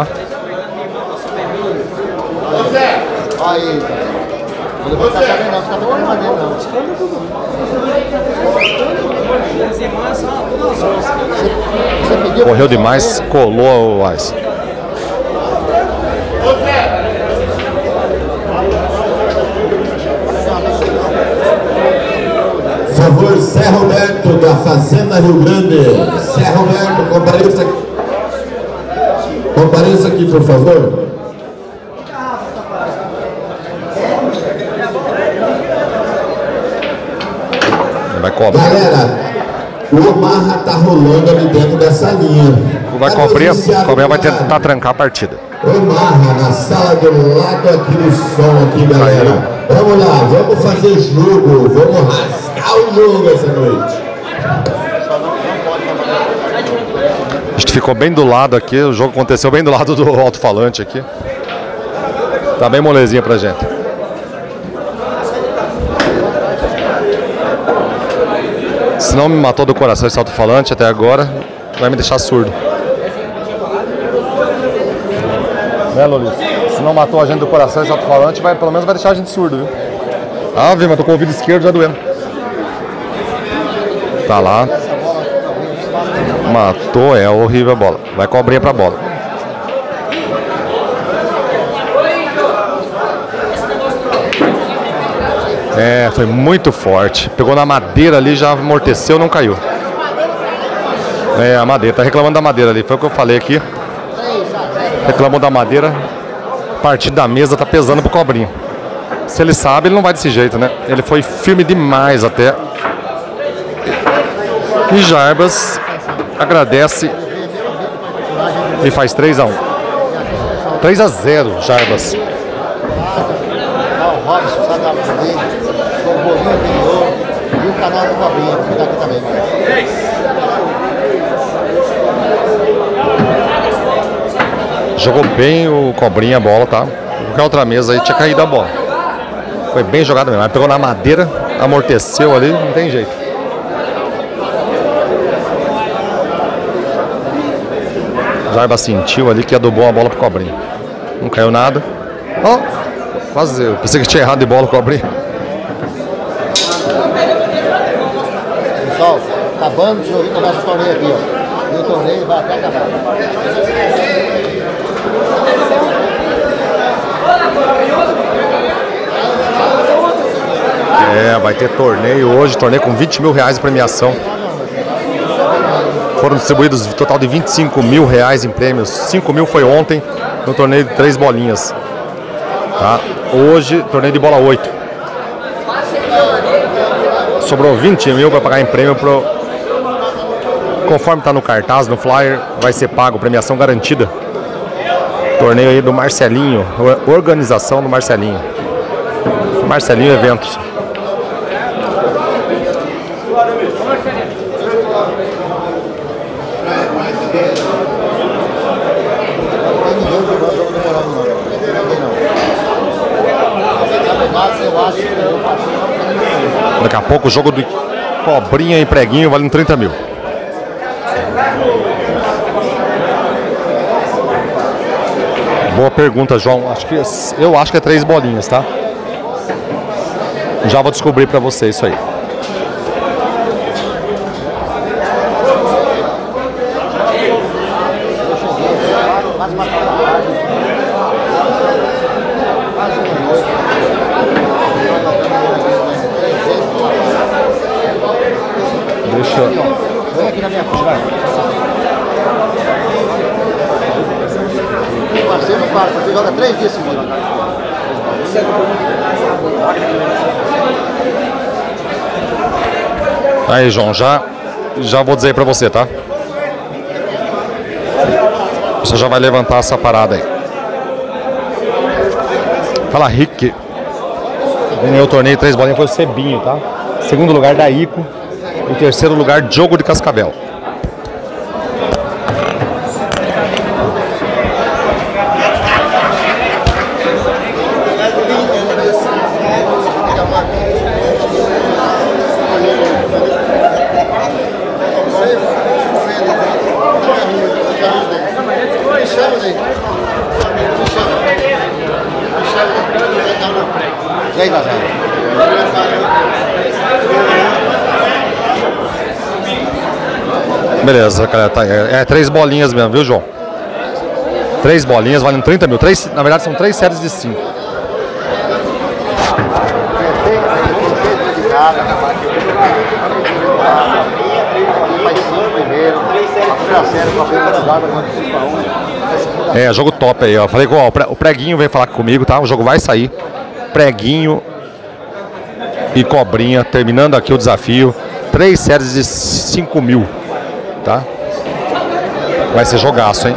Aí. Não vou ficar bem não, ficar bem com dele não. Correu demais, colou o Ice. Fazenda Rio Grande. Zé Roberto, compareça aqui. Compareça aqui, por favor. Vai cobrar. Galera, o Omarra tá rolando ali dentro dessa linha. Vai cobrir, cobrir vai tentar trancar a partida. Omarra na sala do lado aqui do som aqui, galera. Vamos lá, vamos fazer jogo, vamos rasgar o jogo essa noite. A gente ficou bem do lado aqui, o jogo aconteceu bem do lado do alto-falante aqui. Tá bem molezinha pra gente. Se não me matou do coração esse alto-falante até agora, vai me deixar surdo. Né, Lolis? Se não matou a gente do coração esse alto-falante, vai, pelo menos vai deixar a gente surdo, viu? Ah, viu, mas tô com o ouvido esquerdo já doendo. Tá lá. Matou, é horrível a bola. Vai cobrinha pra bola. É, foi muito forte. Pegou na madeira ali, já amorteceu, não caiu. É, a madeira. Tá reclamando da madeira ali. Foi o que eu falei aqui. Reclamou da madeira. A partir da mesa tá pesando pro cobrinho. Se ele sabe, ele não vai desse jeito, né? Ele foi firme demais até. E Jarbas agradece e faz três a um. três a zero, Jarbas. O Robson, sabe da dele, o bolinho anterior e o canal do Cobrinha, que tá aqui também. Jogou bem o Cobrinha a bola, tá? Qualquer outra mesa aí tinha caído a bola. Foi bem jogado mesmo. Mas pegou na madeira, amorteceu ali, não tem jeito. Jarbas sentiu ali que adubou a bola pro Cobrinha. Não caiu nada. Ó, oh, quase eu pensei que tinha errado de bola o Cobrinha. Pessoal, acabando de jogo, começa o torneio aqui, ó. E o torneio vai até acabar. É, vai ter torneio hoje, torneio com vinte mil reais de premiação. Foram distribuídos um total de vinte e cinco mil reais em prêmios. cinco mil foi ontem no torneio de três bolinhas. Tá? Hoje, torneio de bola oito. Sobrou vinte mil para pagar em prêmio pro... Conforme está no cartaz, no flyer, vai ser pago, premiação garantida. Torneio aí do Marcelinho, organização do Marcelinho. Marcelinho Eventos. Daqui a pouco o jogo do Cobrinha e Preguinho valendo trinta mil. Boa pergunta, João. Acho que, eu acho que é três bolinhas, tá? Já vou descobrir pra você isso aí. Deixa eu... Vem aqui na minha frente, vai. Parceiro no quarto, você joga três dias, Simone. Aí, João, já, já vou dizer aí pra você, tá? Você já vai levantar essa parada aí. Fala, Rick. Ganhou o torneio três bolinhas, foi o Cebinho, tá? Segundo lugar da Ico. E terceiro lugar, Diogo de Cascavel. E aí, Gazela? Beleza, cara, tá, é, é três bolinhas mesmo, viu, João? Três bolinhas valendo trinta mil. Três, na verdade, são três séries de cinco. terceira série com a Pedro da Jarba, ganhando cinco a um. É, jogo top aí, ó. Falei que ó, o Preguinho veio falar comigo, tá? O jogo vai sair. Preguinho e Cobrinha, terminando aqui o desafio. Três séries de cinco mil, tá? Vai ser jogaço, hein?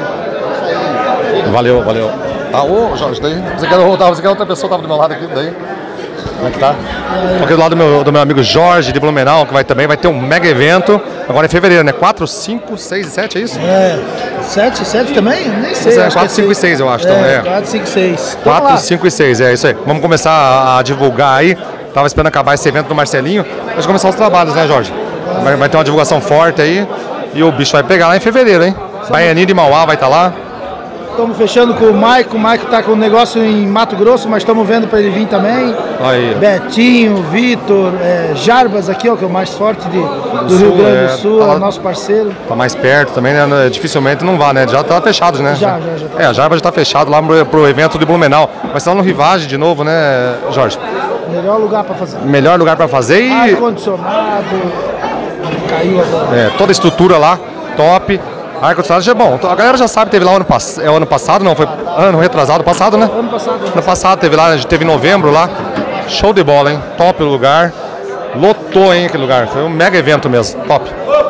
Valeu, valeu. Ah, ô, Jorge, daí. Você quer, você quer outra pessoa que tava do meu lado aqui, daí? Como é que tá? Aqui do lado do meu, do meu amigo Jorge de Blumenau, que vai também, vai ter um mega evento. Agora em fevereiro, né? quatro, cinco, seis e sete, é isso? É. sete, sete também? Nem sei. É, quatro, cinco e seis, eu acho. É, então, é. quatro, cinco e seis. quatro, cinco e seis, é isso aí. Vamos começar a, a divulgar aí. Tava esperando acabar esse evento do Marcelinho. Mas começar os trabalhos, né, Jorge? Vai, vai ter uma divulgação forte aí. E o bicho vai pegar lá em fevereiro, hein? Baianinho de Mauá vai estar tá lá. Estamos fechando com o Maico. O Maico está com um negócio em Mato Grosso, mas estamos vendo para ele vir também. Aí. Betinho, Vitor, é, Jarbas aqui, ó, que é o mais forte de, do, do Sul, Rio Grande do é, Sul, tá lá, é nosso parceiro. Tá mais perto também, né? Dificilmente não vá, né? Já tá fechado, né? Já, já, já. Tá. É, a Jarbas já tá fechado lá pro, pro evento de Blumenau. Vai estar lá no Rivage de novo, né, Jorge? Melhor lugar para fazer. Melhor lugar para fazer e... Ar-condicionado, caiu agora. É, toda a estrutura lá, top. Ar-condicionado já é bom. A galera já sabe, teve lá ano, pass... é, ano passado, não, foi ano retrasado, passado, né? Ano passado. Ano passado teve lá, a gente teve em novembro lá. Show de bola, hein? Top o lugar. Lotou, hein, aquele lugar. Foi um mega evento mesmo, top.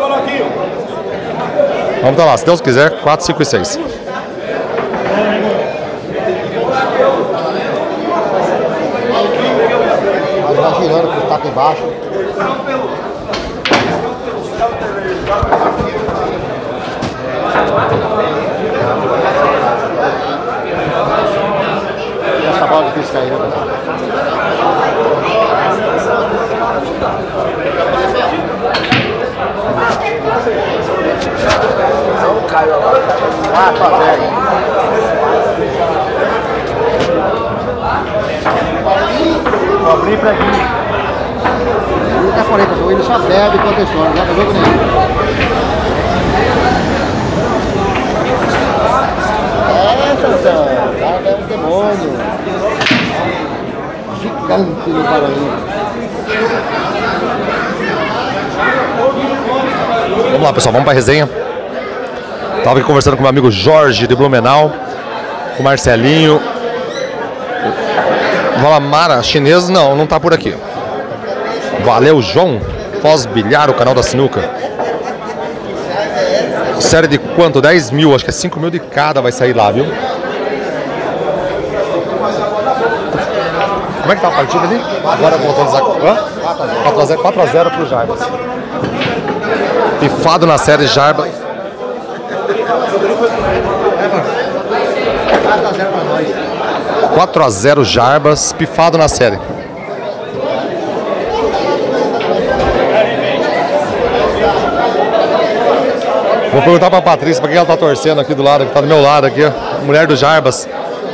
Vamos tá lá, se Deus quiser, quatro, cinco e seis. Mas vai girando com o taco embaixo. Essa bola difícil cair, né? quatro a zero. Cobrinha e Preguinho. Ele tá quarenta, ele só bebe quando é sono, não joga jogo nenhum. É, Sansão, é um demônio. Gigante no Paraná. Vamos lá, pessoal, vamos pra resenha. Tava aqui conversando com meu amigo Jorge de Blumenau, com o Marcelinho. Valamara chinês, não, não tá por aqui. Valeu, João. Foz Bilhar, o canal da Sinuca. Série de quanto? dez mil, acho que é cinco mil de cada vai sair lá, viu? Como é que tá a partida ali? Agora voltou a usar. quatro a zero pro Jarbas. Pifado na série Jarbas. quatro a zero Jarbas, pifado na série. Vou perguntar pra Patrícia pra quem ela tá torcendo aqui do lado, que tá do meu lado aqui, ó. Mulher do Jarbas.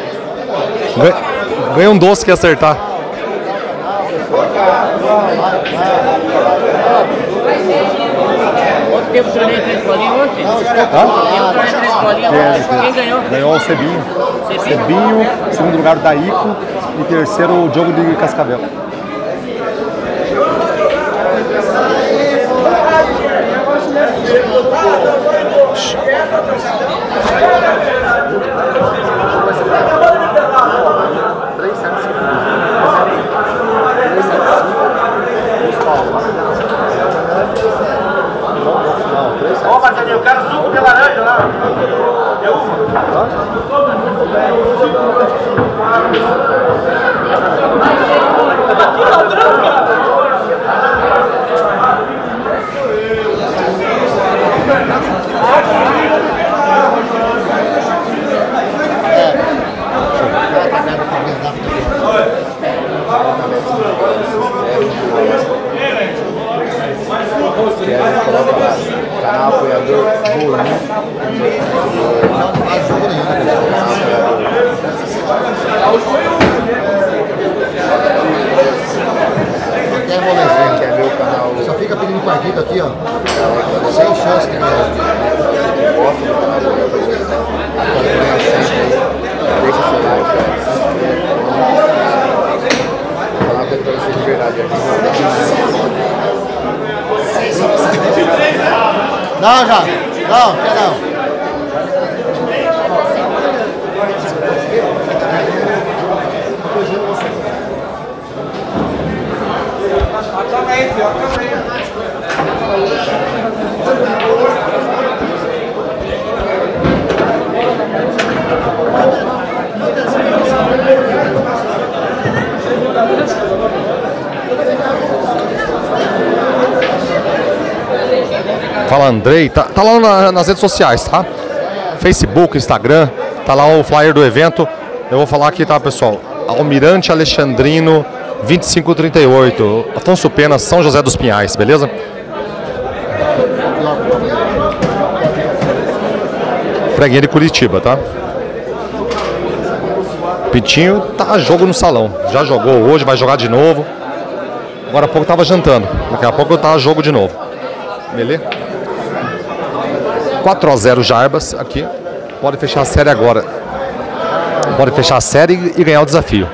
Ganha um doce que acertar. Quanto tempo o torneio três bolinhas ontem? Hã? O torneio três bolinhas ontem. Quem ganhou? Ganhou o Cebinho. Cebinho? Cebinho, segundo lugar o Daíco e terceiro o Diogo de Cascavel. Ô, Marcelinho, eu quero suco de laranja lá. É uma? Canal apoiador Bolinho. Não faz jogo nenhum. Não, quer não. Fala, Andrei, tá, tá lá na, nas redes sociais, tá? Facebook, Instagram, tá lá o flyer do evento. Eu vou falar aqui, tá, pessoal? Almirante Alexandrino vinte e cinco trinta e oito, Afonso Pena, São José dos Pinhais, beleza? Preguinha de Curitiba, tá? Pitinho tá jogo no salão. Já jogou hoje, vai jogar de novo. Agora há pouco tava jantando. Daqui a pouco tá jogo de novo. Beleza? quatro a zero Jarbas aqui. Pode fechar a série agora. Pode fechar a série e ganhar o desafio.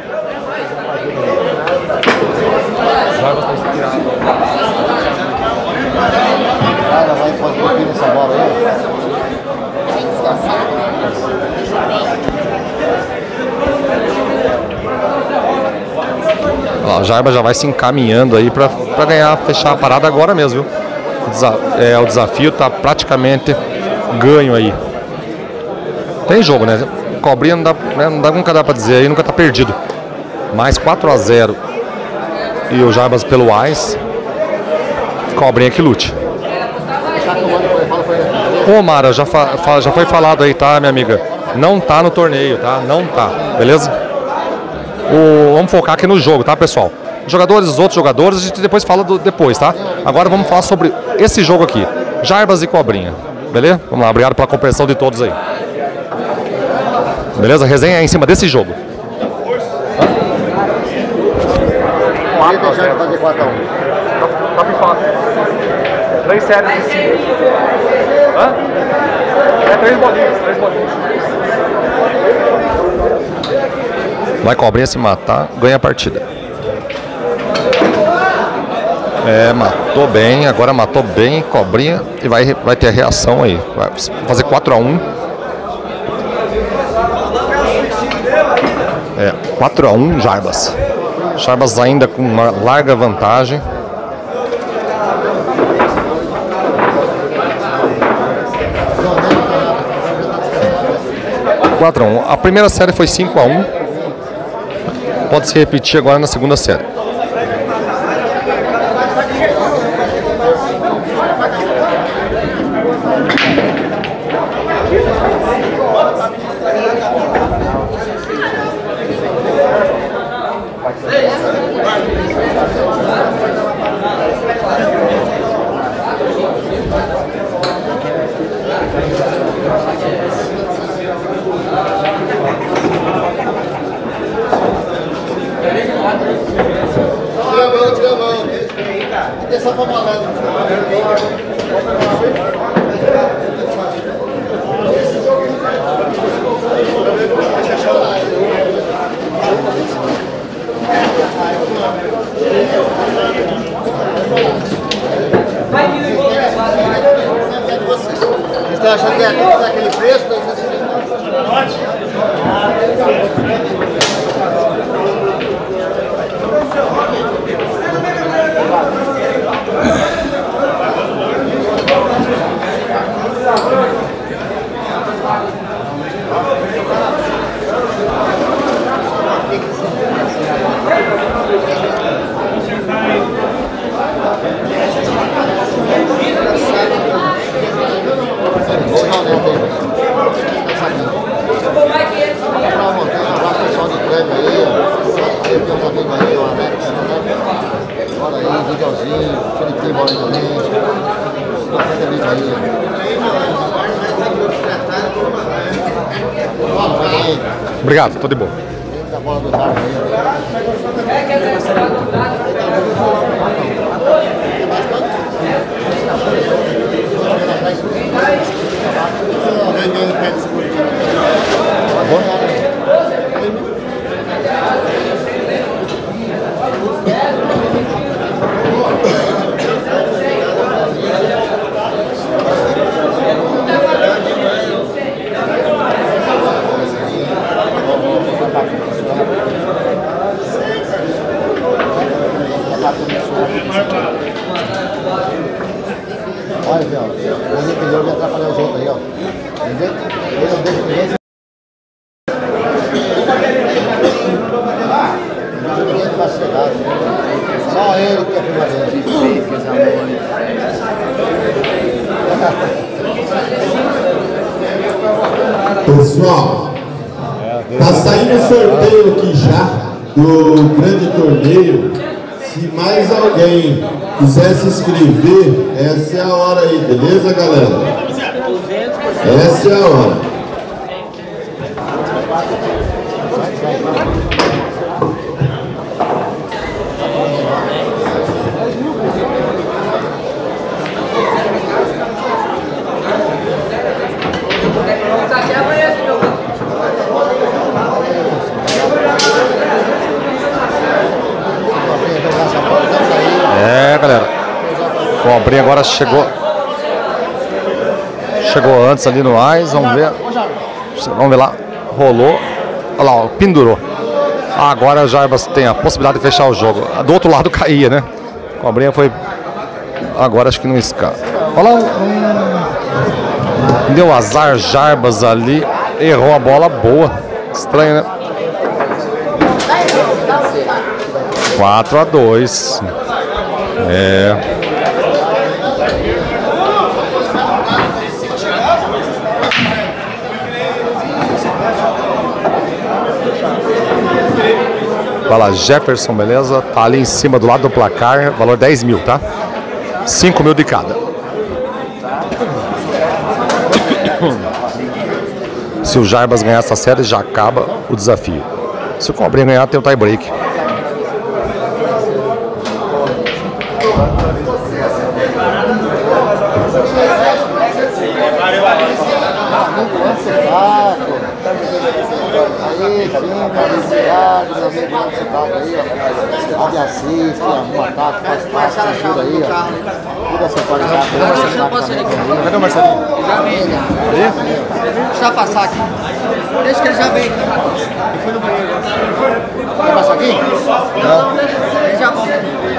Jarbas tá inspirado. Cara, vai fazer um pouquinho nessa bola aí. Ó, o Jarbas já vai se encaminhando aí pra, pra ganhar, fechar a parada agora mesmo, viu? O, desa é, o desafio tá praticamente ganho aí. Tem jogo, né? Cobrinha não dá, né? Não dá, nunca dá pra dizer aí, nunca tá perdido. Mais quatro a zero. E o Jarbas pelo Ais. Cobrinha que lute. Ô, Mara, já, fa fa já foi falado aí, tá, minha amiga? Não tá no torneio, tá? Não tá, beleza? O, vamos focar aqui no jogo, tá, pessoal? Os jogadores, os outros jogadores, a gente depois fala do, depois, tá? Agora vamos falar sobre esse jogo aqui. Jarbas e Cobrinha, beleza? Vamos lá, obrigado pela compreensão de todos aí. Beleza? Resenha é em cima desse jogo. quatro a zero. Fazer quatro a um. Top quatro. Três séries de cinco. Hã? É três bolinhas, três bolinhas. Vai Cobrinha se matar, ganha a partida. É, matou bem, agora matou bem Cobrinha e vai, vai ter a reação aí. Vai fazer quatro a um. É, quatro a um Jarbas. Jarbas ainda com uma larga vantagem. quatro a um. A primeira série foi cinco a um. Pode se repetir agora na segunda série. Tira a mão, tira a mão. Tem só pra malandro. Vocês estão achando que é aquele preço? Obrigado, tô de boa. Tá saindo o sorteio aqui já do grande torneio. Se mais alguém quiser se inscrever, essa é a hora aí, beleza, galera? Essa é a hora. É, galera. Cobrinha agora chegou. Chegou antes ali no Ais. Vamos ver. Vamos ver lá. Rolou. Olha lá, ó, pendurou. Agora a Jarbas tem a possibilidade de fechar o jogo. Do outro lado caía, né? Cobrinha foi. Agora acho que não escapa. Olha lá. Hum... Deu azar Jarbas ali. Errou a bola boa. Estranho, né? quatro a dois. É. Vai lá, Jefferson, beleza? Tá ali em cima do lado do placar. Valor dez mil, tá? cinco mil de cada. Se o Jarbas ganhar essa série, já acaba o desafio. Se o Cobrinha ganhar, tem o tie break. Aí, sim, obrigado, meu amigo, você tá aí, ó. Abre assiste, arruma ataque, faz parte, ajuda aí, ó. Tudo essa qualidade. Cadê o Marcelinho? Já vem, já. Precisa passar aqui. Deixa que ele já vem. Ele foi no banheiro. Quer passar aqui? Não, ele já volta.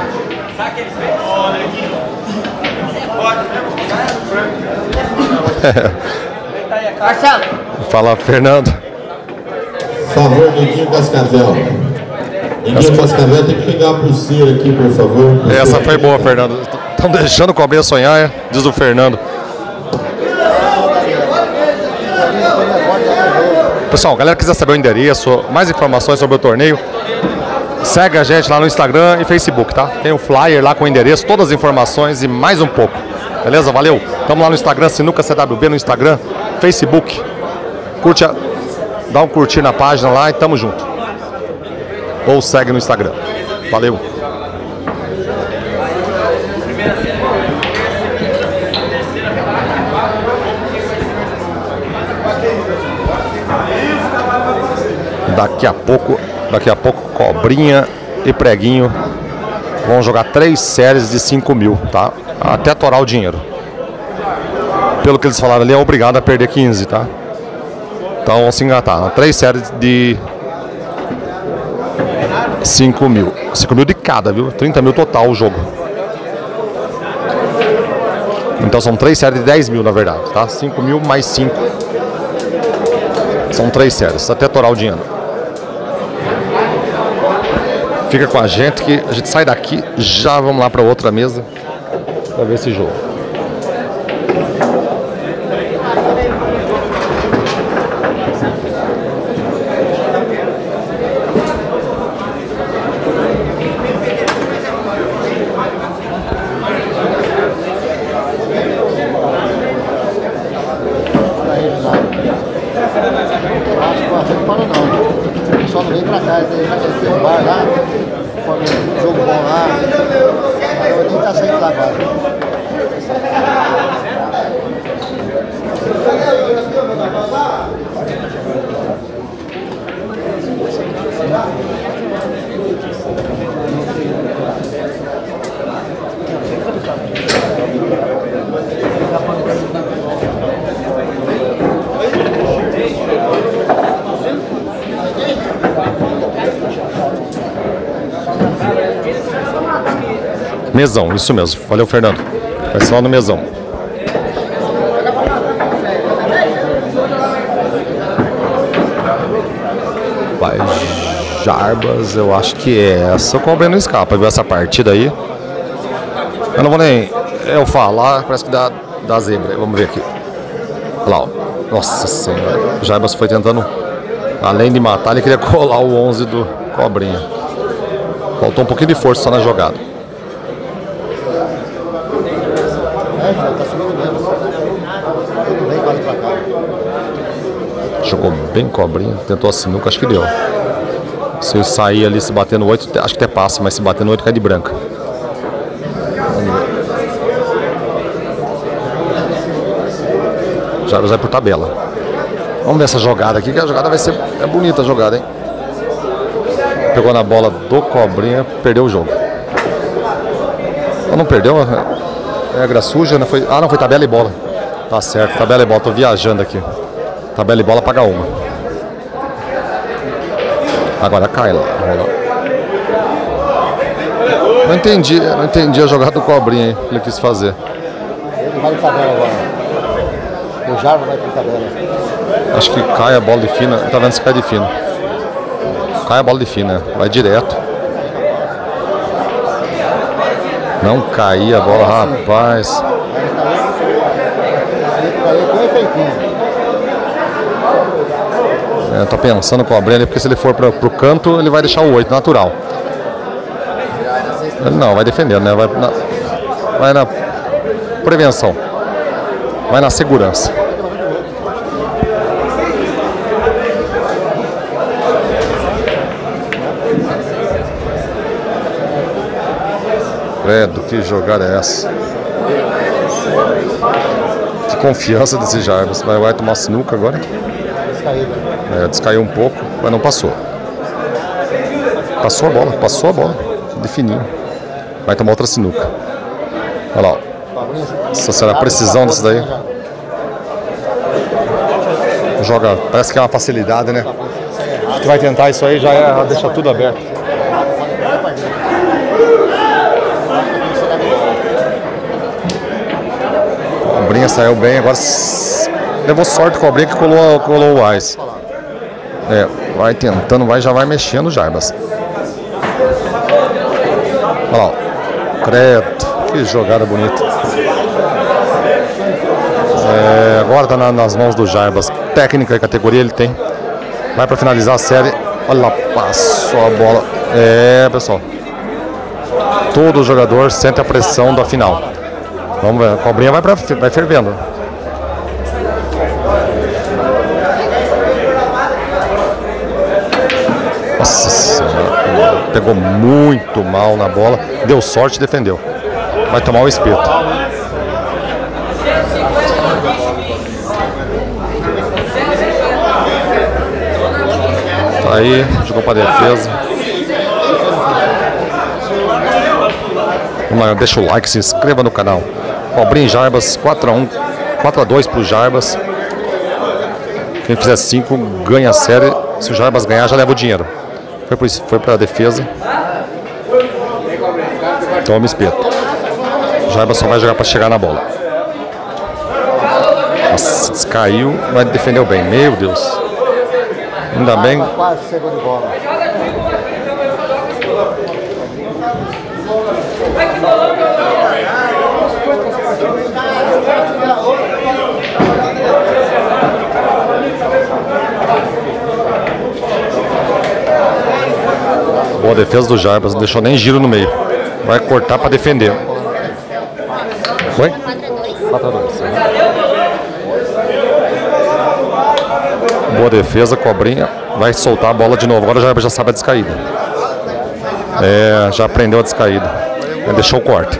Marcelo. Fala, Fernando. Por favor, Neguinho Cascavel. Neguinho Cascavel tem que pegar a pulseira aqui, por favor. Essa foi boa, Fernando. Estão deixando o Cobrinha sonhar, é? Diz o Fernando. Pessoal, galera que quiser saber o endereço, mais informações sobre o torneio, segue a gente lá no Instagram e Facebook, tá? Tem o flyer lá com o endereço, todas as informações e mais um pouco. Beleza? Valeu? Tamo lá no Instagram, Sinuca C W B no Instagram, Facebook. Curte a... Dá um curtir na página lá e tamo junto. Ou segue no Instagram. Valeu. Daqui a pouco, daqui a pouco, Cobrinha e Preguinho vão jogar três séries de cinco mil, tá? Até torar o dinheiro. Pelo que eles falaram ali, é obrigado a perder quinze, tá? Então vão se engatar. Três séries de cinco mil. cinco mil de cada, viu? trinta mil total o jogo. Então são três séries de dez mil, na verdade, tá? cinco mil mais cinco. São três séries, até torar o dinheiro. Fica com a gente que a gente sai daqui, já vamos lá para outra mesa para ver esse jogo. Só não vem pra cá, tem um bar lá, um jogo bom lá, eu nem tá saindo lá agora. Mesão, isso mesmo. Valeu, Fernando. Vai ser lá no mesão. Vai, Jarbas, eu acho que é essa. O Cobrinha não escapa, viu essa partida aí. Eu não vou nem eu falar, parece que dá, dá zebra. Vamos ver aqui. Olha lá, ó. Nossa Senhora. O Jarbas foi tentando Além de matar, ele queria colar o onze do Cobrinha. Faltou um pouquinho de força só na jogada. É, já tá subindo mesmo. Ele vem quase pra cá. Jogou bem Cobrinha, tentou a sinuca, acho que deu. Se eu sair ali, se bater no oito, acho que até passa, mas se bater no oito cai de branca. Já vai por tabela. Vamos ver essa jogada aqui, que a jogada vai ser é bonita a jogada, hein? Pegou na bola do Cobrinha, perdeu o jogo. Ou não perdeu? É regra suja, não foi? Ah, não, foi tabela e bola. Tá certo, tabela e bola, tô viajando aqui. Tabela e bola paga uma. Agora cai lá. Não entendi, não entendi a jogada do Cobrinha, hein, que ele quis fazer. Ele vai de tabela agora. O Jarva vai pra tabela. Acho que cai a bola de fina. Tá vendo se cai de fina. Cai a bola de fina. Vai direto. Não caía a bola, rapaz. Caiu com efeitinho. É, tô pensando com o Cobrinha ali, porque se ele for pra, pro canto, ele vai deixar o oito, natural. Ele não, vai defendendo, né? Vai na, vai na prevenção. Vai na segurança. Credo, que jogada é essa? Que confiança desse Jarbas. Vai, vai tomar sinuca agora? É, descaiu um pouco, mas não passou. Passou a bola, passou a bola. Defininho. Vai tomar outra sinuca. Olha lá. Essa será a precisão disso daí. Joga, parece que é uma facilidade, né? Tu vai tentar isso aí, já é, deixa tudo aberto. Cobrinha saiu bem, agora levou sorte o Cobrinha que colou, colou o Ice. É, vai tentando, vai, já vai mexendo o Jarbas. Olha lá, credo, que jogada bonita. É, agora tá na, nas mãos do Jarbas. Técnica e categoria ele tem. Vai para finalizar a série. Olha lá, passou a bola. É, pessoal. Todo jogador sente a pressão da final. Vamos ver, a Cobrinha vai, pra, vai fervendo. Nossa senhora, pegou muito mal na bola. Deu sorte e defendeu. Vai tomar o espeto. Tá aí, jogou para defesa. Vamos lá, deixa o like, se inscreva no canal. Cobrinha e Jarbas, quatro a um, quatro a dois pro Jarbas. Quem fizer cinco ganha a série. Se o Jarbas ganhar, já leva o dinheiro. Foi, pro, foi pra defesa. Toma espeto. O Jarbas só vai jogar para chegar na bola. Nossa, descaiu, mas defendeu bem. Meu Deus. Ainda bem. Quase chegou de bola. Boa defesa do Jarbas, não deixou nem giro no meio. Vai cortar para defender. Foi? quatro a dois. Boa defesa, Cobrinha. Vai soltar a bola de novo. Agora o Jarbas já sabe a descaída. É, já aprendeu a descaída. Ele deixou o corte.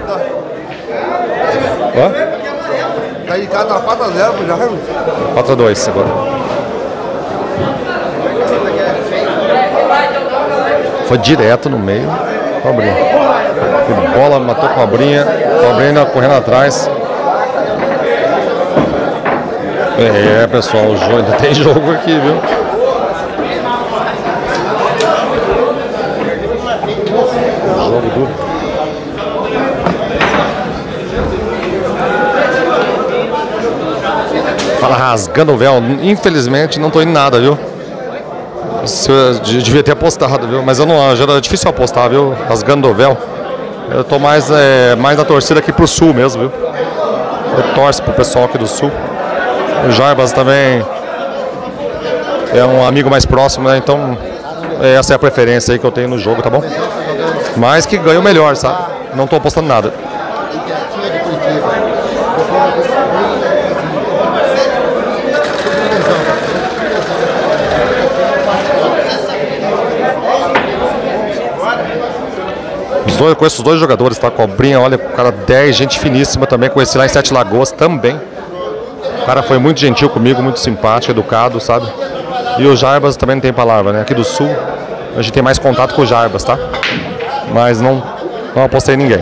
Ó. Tá de casa, tá quatro a zero pro Jarbas. quatro a dois agora. Foi direto no meio. Cobrinha. Que bola, matou Cobrinha. Cobrinha correndo atrás. É, pessoal, o jogo, ainda tem jogo aqui, viu? Jogo duro. Fala rasgando o véu. Infelizmente não tô indo nada, viu? Eu devia ter apostado, viu? Mas eu não, já era difícil apostar, viu? Rasgando o véu. Eu tô mais, é, mais na torcida aqui pro sul mesmo, viu? Eu torço pro pessoal aqui do sul. O Jarbas também é um amigo mais próximo, né? Então essa é a preferência aí que eu tenho no jogo, tá bom? Mas que ganhe o melhor, sabe? Não tô apostando nada. Os dois, com esses dois jogadores, tá? Cobrinha, olha, o cara dez, gente finíssima também. Conheci lá em Sete Lagoas também. O cara foi muito gentil comigo, muito simpático, educado, sabe? E o Jarbas também não tem palavra, né? Aqui do Sul, a gente tem mais contato com o Jarbas, tá? Mas não, não apostei em ninguém.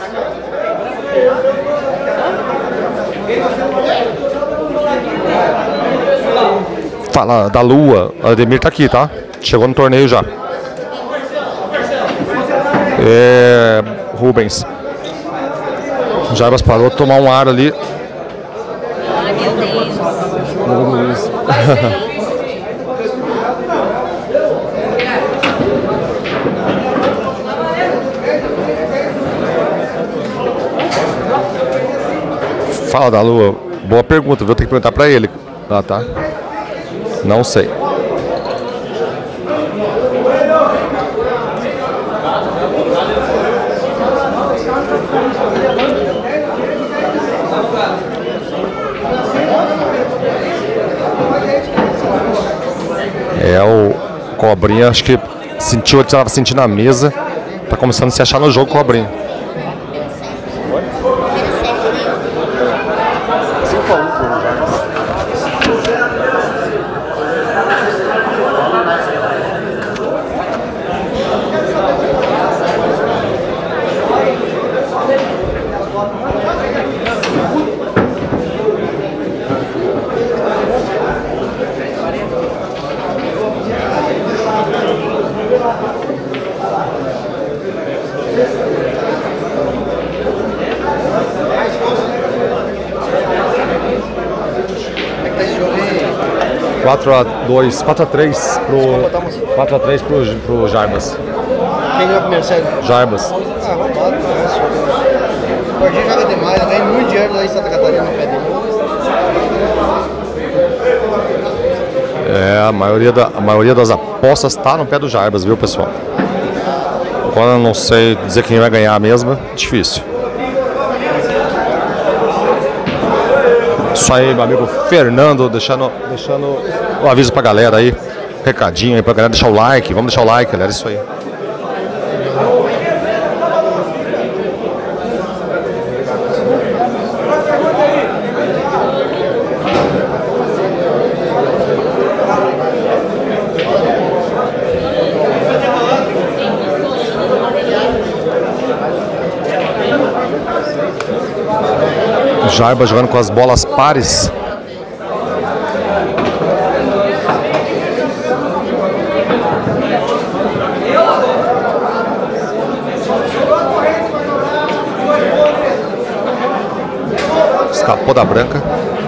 Fala da Lua, o Ademir tá aqui, tá? Chegou no torneio já. É, Rubens. O Jarbas parou de tomar um ar ali. Ai, meu Deus. Fala da Lua. Boa pergunta, viu? Tem que perguntar pra ele. Ah, tá. Não sei. É, o Cobrinha, acho que sentiu, ele estava sentindo a mesa. Tá começando a se achar no jogo, Cobrinha. quatro a dois, quatro a três pro quatro a três pro, pro Jarbas. Quem ganhou a primeira série? Jarbas. Ah, roubado, nossa. O Gordinho joga demais, eu ganhei muito dinheiro lá em Santa Catarina no pé dele. É, a maioria, da, a maioria das apostas tá no pé do Jarbas, viu, pessoal? Agora eu não sei dizer quem vai ganhar mesmo, é difícil. Isso aí, meu amigo Fernando, deixando, deixando o aviso pra galera aí, recadinho aí pra galera, deixar o like, vamos deixar o like, galera, isso aí. Jarbas jogando com as bolas pares. Escapou da branca.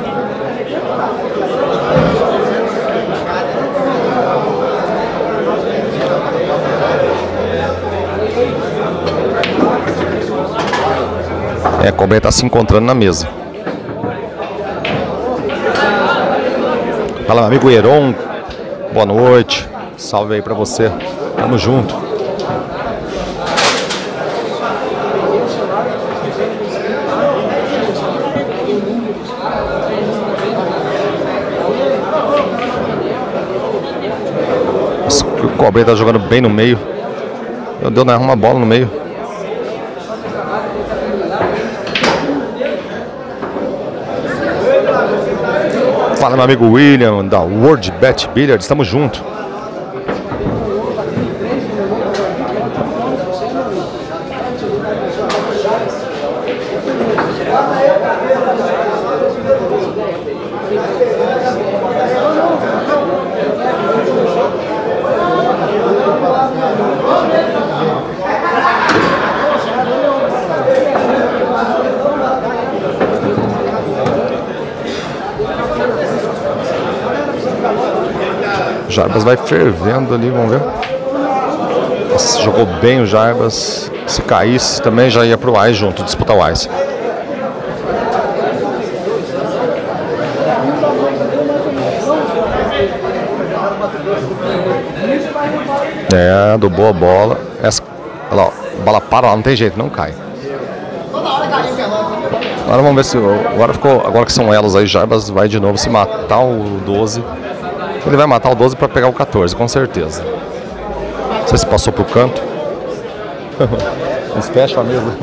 É, Cobrinha tá se encontrando na mesa. Fala, meu amigo Heron. Boa noite. Salve aí pra você. Tamo junto. Nossa, o Cobrinha tá jogando bem no meio. Meu Deus, não arruma uma bola no meio. Fala, meu amigo William, da World Bet Billiards, estamos juntos. Jarbas vai fervendo ali, vamos ver. Nossa, jogou bem o Jarbas. Se caísse também já ia pro Ice junto, disputar o Ice. É, do boa bola. Essa, olha lá, ó, a bola para lá, não tem jeito, não cai. Agora vamos ver se. Agora ficou. Agora que são elos aí, Jarbas vai de novo se matar o doze. Ele vai matar o doze para pegar o quatorze, com certeza. Não sei se passou pro canto. Eles fecham a mesa.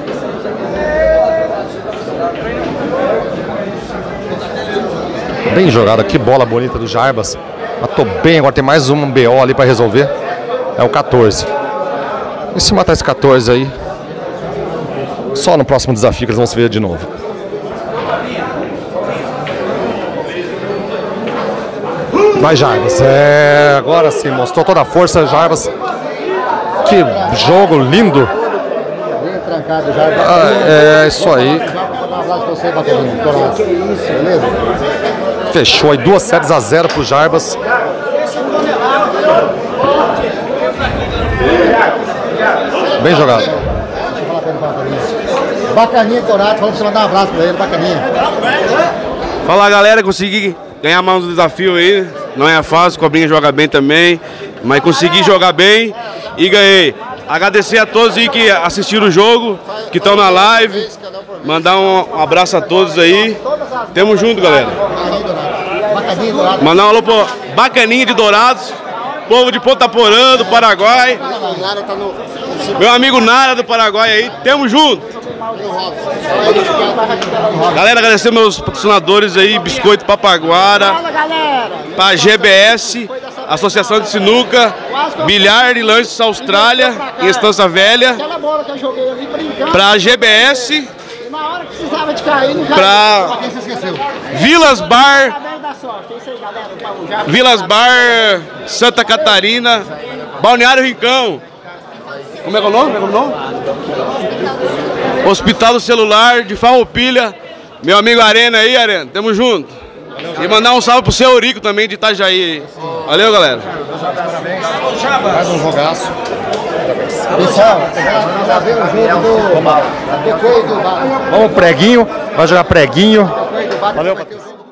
Bem jogada, que bola bonita do Jarbas. Matou bem, agora tem mais um B O ali para resolver. É o quatorze. E se matar esse quatorze aí, só no próximo desafio que eles vão se ver de novo. Vai, Jarbas. É, agora sim, mostrou toda a força, Jarbas. Que jogo lindo. Bem trancado, Jarbas. Ah, é isso aí. Um abraço pra você, Bacaninho. Beleza? Fechou aí, duas séries a zero pro Jarbas. Bem jogado. Deixa eu falar pra ele, Bacaninho. Bacaninha Dourado, falando pra você mandar um abraço pra ele, Bacaninha. Fala, galera, consegui ganhar mais um desafio aí. Não é fácil, Cobrinha joga bem também, mas consegui jogar bem e ganhei. Agradecer a todos aí que assistiram o jogo, que estão na live. Mandar um abraço a todos aí. Tamo junto, galera. Mandar um alô pro Bacaninha de Dourados, povo de Ponta Porã, do Paraguai. Meu amigo Nara do Paraguai aí. Tamo junto. Galera, agradecer meus patrocinadores aí, Biscoito Papaguara, pra G B S, Associação de Sinuca, Bilhar e Lanches Austrália, em Estância Velha, pra G B S, pra Vilas Bar, Vilas Bar, Santa Catarina, Balneário Rincão. Como é que é o nome? Como é o nome? Hospital do Celular de Farroupilha. Meu amigo Arena aí, Arena. Tamo junto. E mandar um salve pro seu Eurico também de Itajaí. Valeu, galera. Mais um jogaço. Pessoal, já veio o jogo do... Vamos preguinho. Vai jogar preguinho. Valeu,